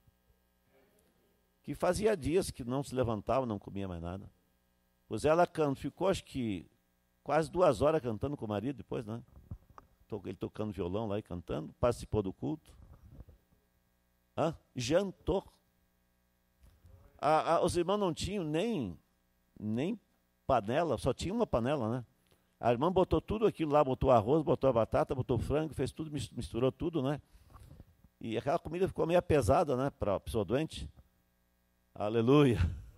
Que fazia dias que não se levantava, não comia mais nada. Pois ela cantou, ficou acho que quase duas horas cantando com o marido depois, né? Ele tocando violão lá e cantando, participou do culto. Hã? Jantou. A, a, os irmãos não tinham nem, nem panela, só tinha uma panela, né? A irmã botou tudo aquilo lá, botou arroz, botou a batata, botou frango, fez tudo, misturou tudo, né? E aquela comida ficou meio pesada, né, para a pessoa doente. Aleluia.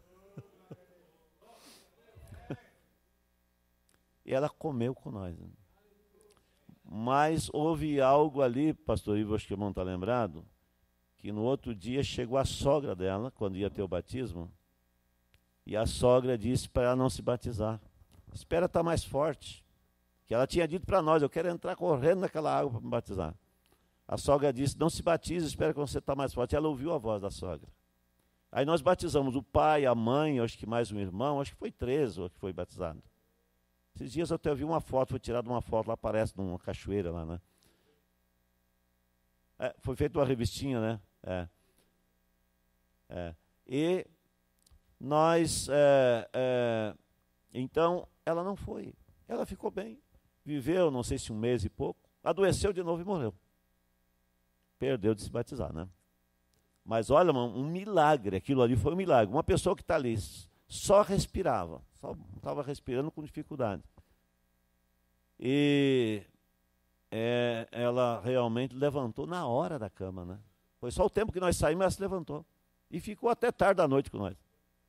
E ela comeu com nós, né? Mas houve algo ali, pastor Ivo, acho que o irmão está lembrado, que no outro dia chegou a sogra dela, quando ia ter o batismo, e a sogra disse para ela não se batizar. Espera estar mais forte. Que ela tinha dito para nós, eu quero entrar correndo naquela água para me batizar. A sogra disse, não se batize, espera que você está mais forte. Ela ouviu a voz da sogra. Aí nós batizamos o pai, a mãe, acho que mais um irmão, acho que foi três, ou que foi batizado. Esses dias eu até vi uma foto, foi tirada uma foto, lá aparece numa cachoeira lá, né? É, foi feita uma revistinha, né? É. É. E nós, é, é, então, ela não foi. Ela ficou bem. Viveu, não sei se um mês e pouco, adoeceu de novo e morreu. Perdeu de se batizar, né? Mas olha, um milagre, aquilo ali foi um milagre. Uma pessoa que está ali só respirava, só estava respirando com dificuldade. E é, ela realmente levantou na hora da cama, né? Foi só o tempo que nós saímos, ela se levantou. E ficou até tarde da noite com nós.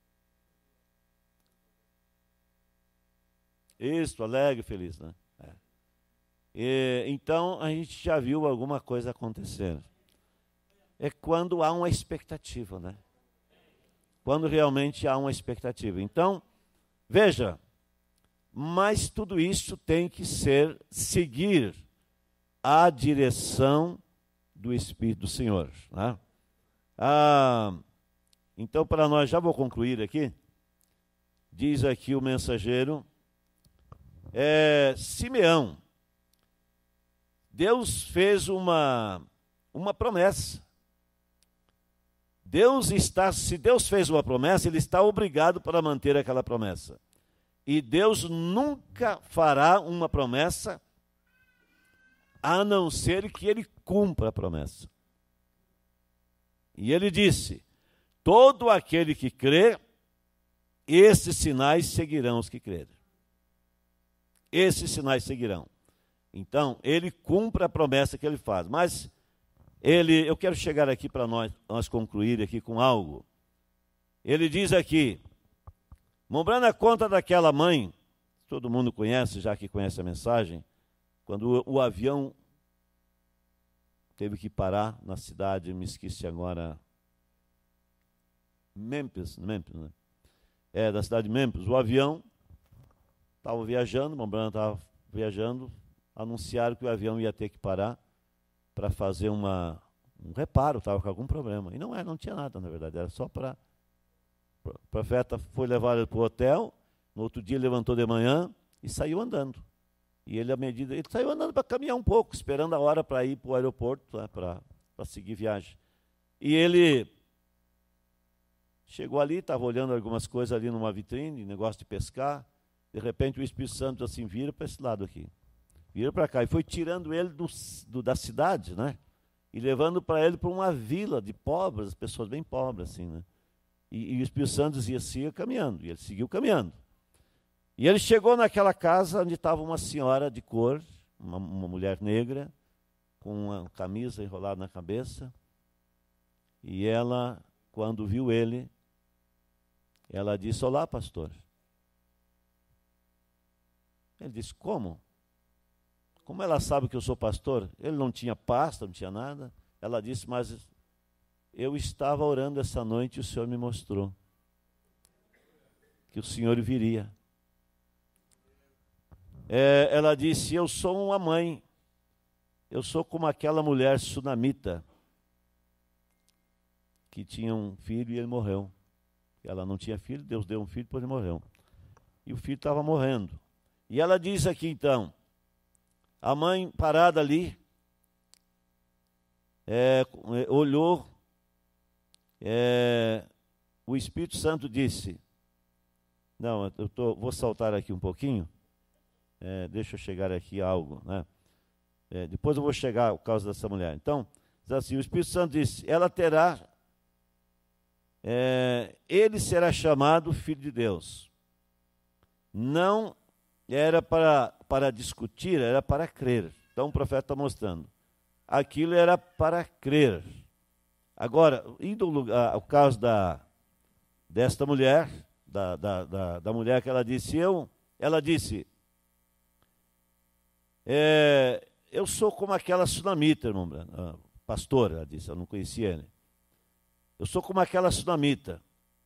Isso, alegre, feliz, né? É. E, então, a gente já viu alguma coisa acontecendo. É quando há uma expectativa, né? Quando realmente há uma expectativa. Então, veja, mas tudo isso tem que ser, seguir a direção do Espírito do Senhor, né? Ah, então, para nós, já vou concluir aqui, diz aqui o mensageiro, é, Simeão, Deus fez uma, uma promessa. Deus está, se Deus fez uma promessa, Ele está obrigado para manter aquela promessa. E Deus nunca fará uma promessa a não ser que Ele cumpra a promessa. E Ele disse, todo aquele que crê, esses sinais seguirão os que crerem. Esses sinais seguirão. Então, Ele cumpre a promessa que Ele faz. Mas Ele, eu quero chegar aqui para nós, nós concluir aqui com algo. Ele diz aqui, lembrando a conta daquela mãe, todo mundo conhece, já que conhece a mensagem, quando o, o avião teve que parar na cidade, me esqueci agora, Memphis, Memphis, né? É, da cidade de Memphis, o avião estava viajando, o Mombrana estava viajando, anunciaram que o avião ia ter que parar para fazer uma, um reparo, estava com algum problema. E não é, não tinha nada, na verdade, era só para... O profeta foi levar ele para o hotel, no outro dia levantou de manhã e saiu andando. E ele, à medida, ele saiu andando para caminhar um pouco, esperando a hora para ir para o aeroporto, né, para seguir viagem. E ele chegou ali, estava olhando algumas coisas ali numa vitrine, negócio de pescar. De repente o Espírito Santo assim, vira para esse lado aqui. Vira para cá. E foi tirando ele do, do, da cidade, né? E levando para ele para uma vila de pobres, pessoas bem pobres, assim, né? E, e o Espírito Santo dizia, siga caminhando. E ele seguiu caminhando. E ele chegou naquela casa onde estava uma senhora de cor, uma, uma mulher negra, com uma camisa enrolada na cabeça. E ela, quando viu ele, ela disse, olá, pastor. Ele disse, como? Como ela sabe que eu sou pastor? Ele não tinha pasta, não tinha nada. Ela disse, mas eu estava orando essa noite e o Senhor me mostrou que o Senhor viria. É, ela disse, eu sou uma mãe, eu sou como aquela mulher sunamita que tinha um filho e ele morreu. Ela não tinha filho, Deus deu um filho, depois ele morreu. E o filho estava morrendo. E ela diz aqui então, a mãe parada ali, é, olhou, é, o Espírito Santo disse, não, eu tô, vou saltar aqui um pouquinho, é, deixa eu chegar aqui a algo, né? É, depois eu vou chegar ao caso dessa mulher. Então, diz assim, o Espírito Santo disse, ela terá, é, ele será chamado Filho de Deus. Não era para, para discutir, era para crer. Então o profeta está mostrando. Aquilo era para crer. Agora, indo ao, lugar, ao caso da, desta mulher, da, da, da, da mulher que ela disse, eu, ela disse, é, eu sou como aquela sunamita, irmão, pastora, ela disse, eu não conhecia ele. Eu sou como aquela sunamita.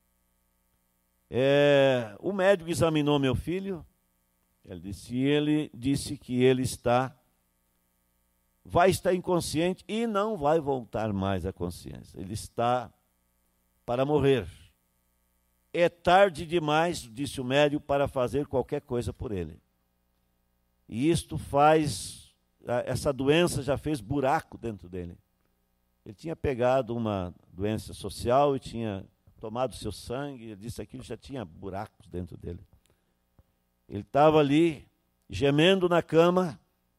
É, o médico examinou meu filho, ele disse, ele disse que ele está, vai estar inconsciente e não vai voltar mais à consciência. Ele está para morrer. É tarde demais, disse o médico, para fazer qualquer coisa por ele. E isto faz, essa doença já fez buraco dentro dele. Ele tinha pegado uma doença social e tinha tomado seu sangue, ele disse que aquilo já tinha buracos dentro dele. Ele estava ali, gemendo na cama,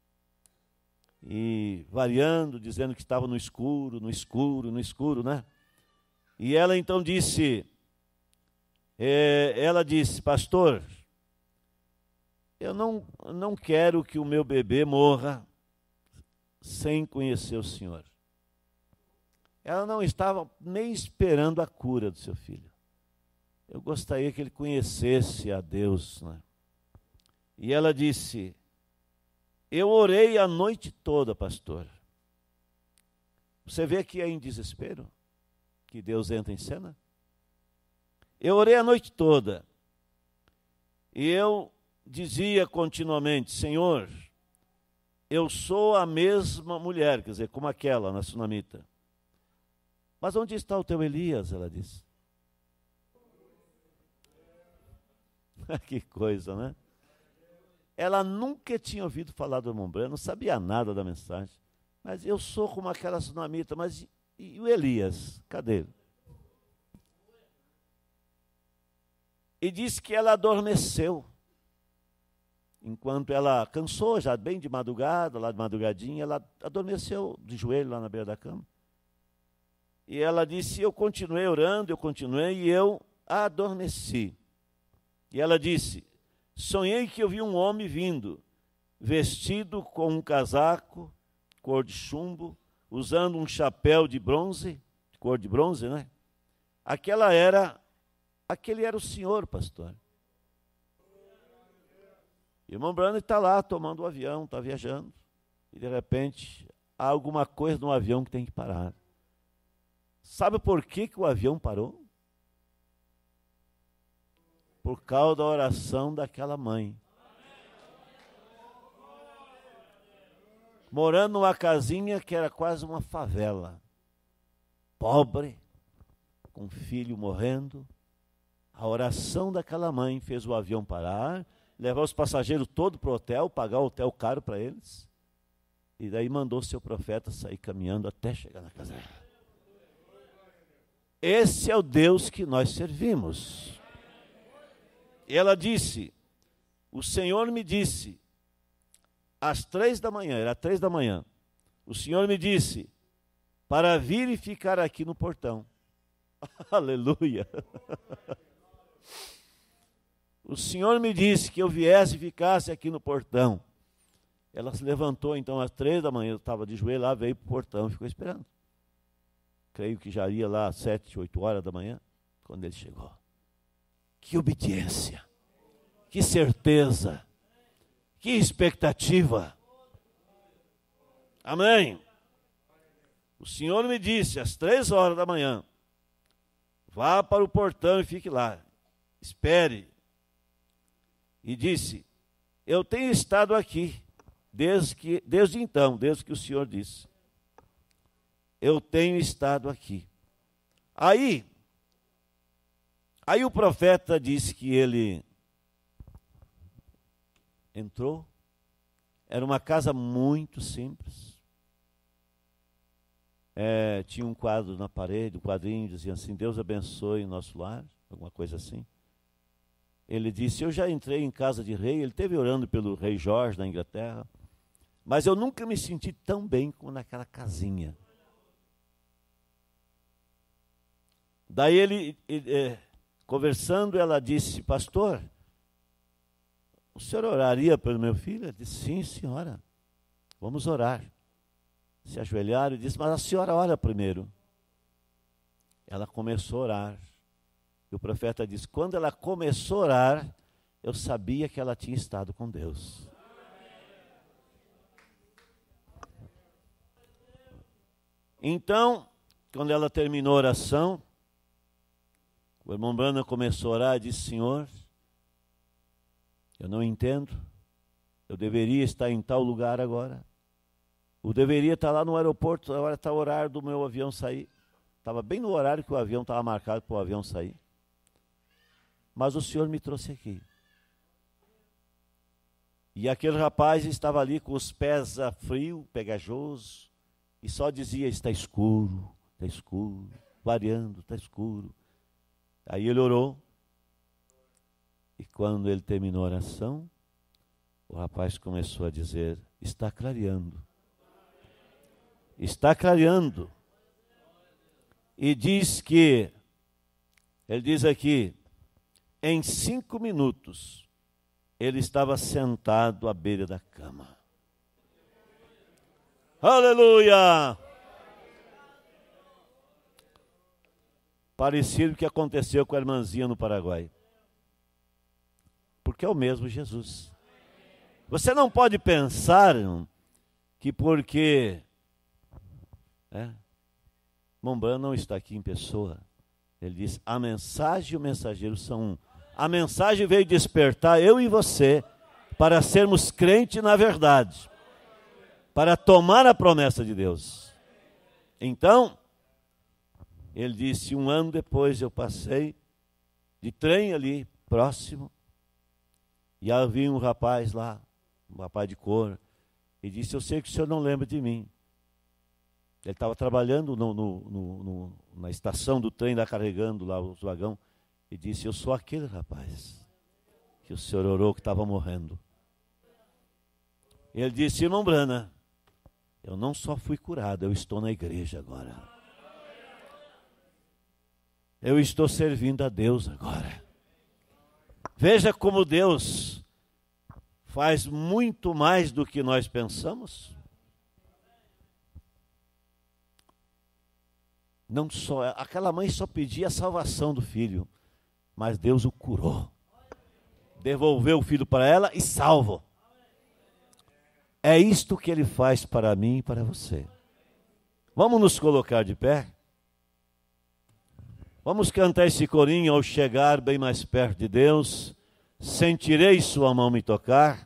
e variando, dizendo que estava no escuro, no escuro, no escuro, né? E ela então disse, é, ela disse, pastor, eu não, não quero que o meu bebê morra sem conhecer o Senhor. Ela não estava nem esperando a cura do seu filho. Eu gostaria que ele conhecesse a Deus, né? E ela disse, eu orei a noite toda, pastor. Você vê que é em desespero que Deus entra em cena? Eu orei a noite toda. E eu dizia continuamente, Senhor, eu sou a mesma mulher, quer dizer, como aquela na Sunamita. Mas onde está o teu Elias? Ela disse. Que coisa, né? Ela nunca tinha ouvido falar do irmão Branham, não sabia nada da mensagem. Mas eu sou como aquela Sunamita, mas e, e o Elias? Cadê ele? E disse que ela adormeceu. Enquanto ela cansou, já bem de madrugada, lá de madrugadinha, ela adormeceu de joelho lá na beira da cama. E ela disse, eu continuei orando, eu continuei e eu adormeci. E ela disse, sonhei que eu vi um homem vindo, vestido com um casaco, cor de chumbo, usando um chapéu de bronze, cor de bronze, né? Aquela era, aquele era o Senhor, pastor. O irmão Branham está lá tomando o avião, está viajando, e de repente há alguma coisa no avião que tem que parar. Sabe por que, que o avião parou? Por causa da oração daquela mãe. Morando numa casinha que era quase uma favela. Pobre, com filho morrendo. A oração daquela mãe fez o avião parar, levar os passageiros todos para o hotel, pagar o hotel caro para eles. E daí mandou seu profeta sair caminhando até chegar na casa dela. Esse é o Deus que nós servimos. Ela disse, o Senhor me disse, às três da manhã, era três da manhã, o Senhor me disse, para vir e ficar aqui no portão. Aleluia! O Senhor me disse que eu viesse e ficasse aqui no portão. Ela se levantou então às três da manhã, eu estava de joelho lá, veio para o portão e ficou esperando. Creio que já ia lá às sete, oito horas da manhã, quando ele chegou. Que obediência, que certeza, que expectativa. Amém. O Senhor me disse às três horas da manhã, vá para o portão e fique lá, espere. E disse, eu tenho estado aqui, desde, que, desde então, desde que o Senhor disse. Eu tenho estado aqui. Aí, aí o profeta disse que ele entrou. Era uma casa muito simples. É, tinha um quadro na parede, um quadrinho, dizia assim, Deus abençoe o nosso lar, alguma coisa assim. Ele disse, eu já entrei em casa de rei, ele esteve orando pelo rei Jorge da Inglaterra, mas eu nunca me senti tão bem como naquela casinha. Daí ele, ele é, conversando, ela disse, pastor, o senhor oraria pelo meu filho? Ele disse, sim, senhora, vamos orar. Se ajoelharam e disse, mas a senhora ora primeiro. Ela começou a orar. E o profeta disse, quando ela começou a orar, eu sabia que ela tinha estado com Deus. Então, quando ela terminou a oração, o irmão Branham começou a orar e disse, Senhor, eu não entendo, eu deveria estar em tal lugar agora, eu deveria estar lá no aeroporto, agora está o horário do meu avião sair, estava bem no horário que o avião estava marcado para o avião sair, mas o Senhor me trouxe aqui. E aquele rapaz estava ali com os pés a frio, pegajoso, e só dizia: está escuro, está escuro, variando, está escuro. Aí ele orou, e quando ele terminou a oração, o rapaz começou a dizer: está clareando, está clareando. E diz que, ele diz aqui, em cinco minutos, ele estava sentado à beira da cama. Aleluia! Parecido com o que aconteceu com a irmãzinha no Paraguai. Porque é o mesmo Jesus. Você não pode pensar que porque é, Mombrana não está aqui em pessoa. Ele diz: a mensagem e o mensageiro são um. A mensagem veio despertar eu e você para sermos crentes na verdade, para tomar a promessa de Deus. Então, ele disse: um ano depois eu passei de trem ali próximo, e havia um rapaz lá, um rapaz de cor, e disse: eu sei que o senhor não lembra de mim. Ele estava trabalhando no, no, no, no, na estação do trem, lá carregando lá os vagão, e disse: eu sou aquele rapaz que o senhor orou que estava morrendo. Ele disse: irmão Brana, eu não só fui curado, eu estou na igreja agora. Eu estou servindo a Deus agora. Veja como Deus faz muito mais do que nós pensamos. Não só, aquela mãe só pedia a salvação do filho, mas Deus o curou. Devolveu o filho para ela e salvo. É isto que ele faz para mim e para você. Vamos nos colocar de pé? Vamos cantar esse corinho: ao chegar bem mais perto de Deus, sentirei sua mão me tocar.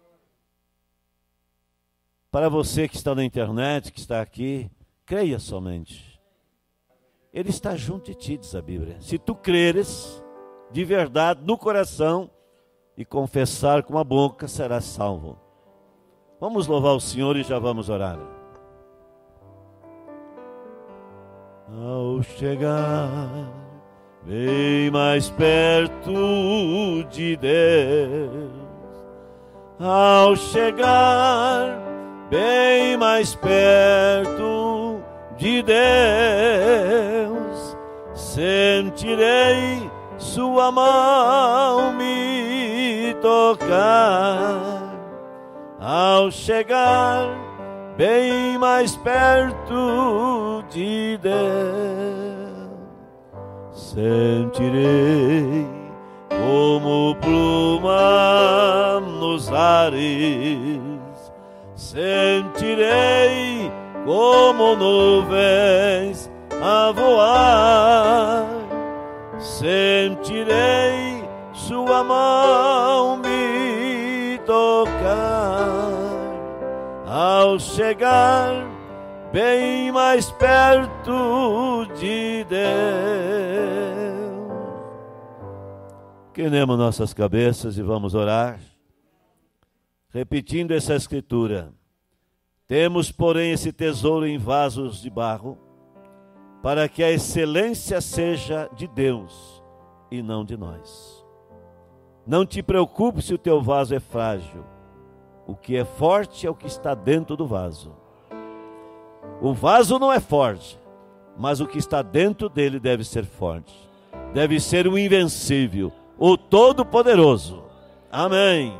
Para você que está na internet, que está aqui, creia somente. Ele está junto de ti, diz a Bíblia. Se tu creres de verdade no coração e confessar com a boca, serás salvo. Vamos louvar o Senhor e já vamos orar. Ao chegar bem mais perto de Deus, ao chegar bem mais perto de Deus, sentirei sua mão me tocar. Ao chegar bem mais perto de Deus, sentirei como pluma nos ares, sentirei como nuvens a voar, sentirei sua mão me tocar. Ao chegar bem mais perto de Deus. Queremos nossas cabeças e vamos orar, repetindo essa escritura. Temos, porém, esse tesouro em vasos de barro, para que a excelência seja de Deus e não de nós. Não te preocupes se o teu vaso é frágil. O que é forte é o que está dentro do vaso. O vaso não é forte, mas o que está dentro dele deve ser forte. Deve ser o invencível, o todo-poderoso. Amém.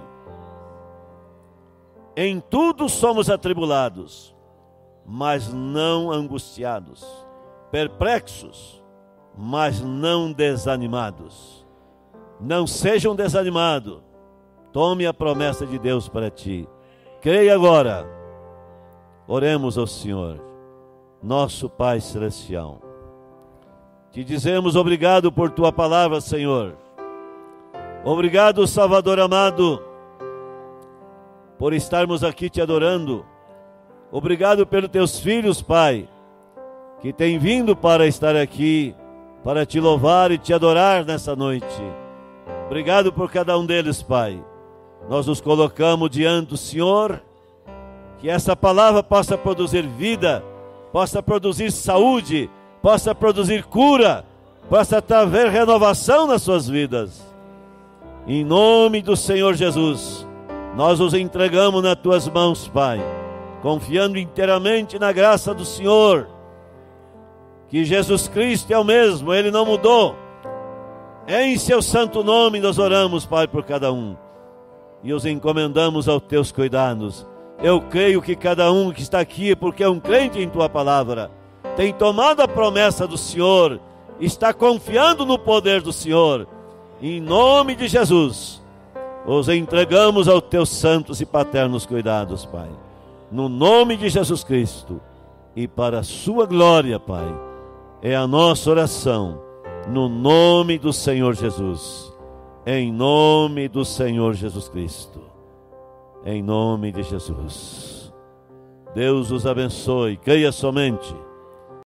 Em tudo somos atribulados, mas não angustiados, perplexos, mas não desanimados. Não sejam desanimados. Tome a promessa de Deus para ti. Creia agora. Oremos ao Senhor. Nosso Pai Celestial, te dizemos obrigado por tua palavra, Senhor. Obrigado, Salvador amado, por estarmos aqui te adorando. Obrigado pelos teus filhos, Pai, que têm vindo para estar aqui, para te louvar e te adorar nessa noite. Obrigado por cada um deles, Pai. nós nos colocamos diante do Senhor, que essa palavra possa produzir vida, possa produzir saúde, possa produzir cura, possa trazer renovação nas suas vidas. Em nome do Senhor Jesus, nós os entregamos nas tuas mãos, Pai, confiando inteiramente na graça do Senhor, que Jesus Cristo é o mesmo, Ele não mudou. Em seu santo nome nós oramos, Pai, por cada um, e os encomendamos aos teus cuidados. Eu creio que cada um que está aqui, porque é um crente em tua palavra, tem tomado a promessa do Senhor, está confiando no poder do Senhor. Em nome de Jesus, os entregamos aos teus santos e paternos cuidados, Pai, no nome de Jesus Cristo, e para a sua glória, Pai, é a nossa oração, no nome do Senhor Jesus, em nome do Senhor Jesus Cristo, em nome de Jesus. Deus os abençoe, creia somente.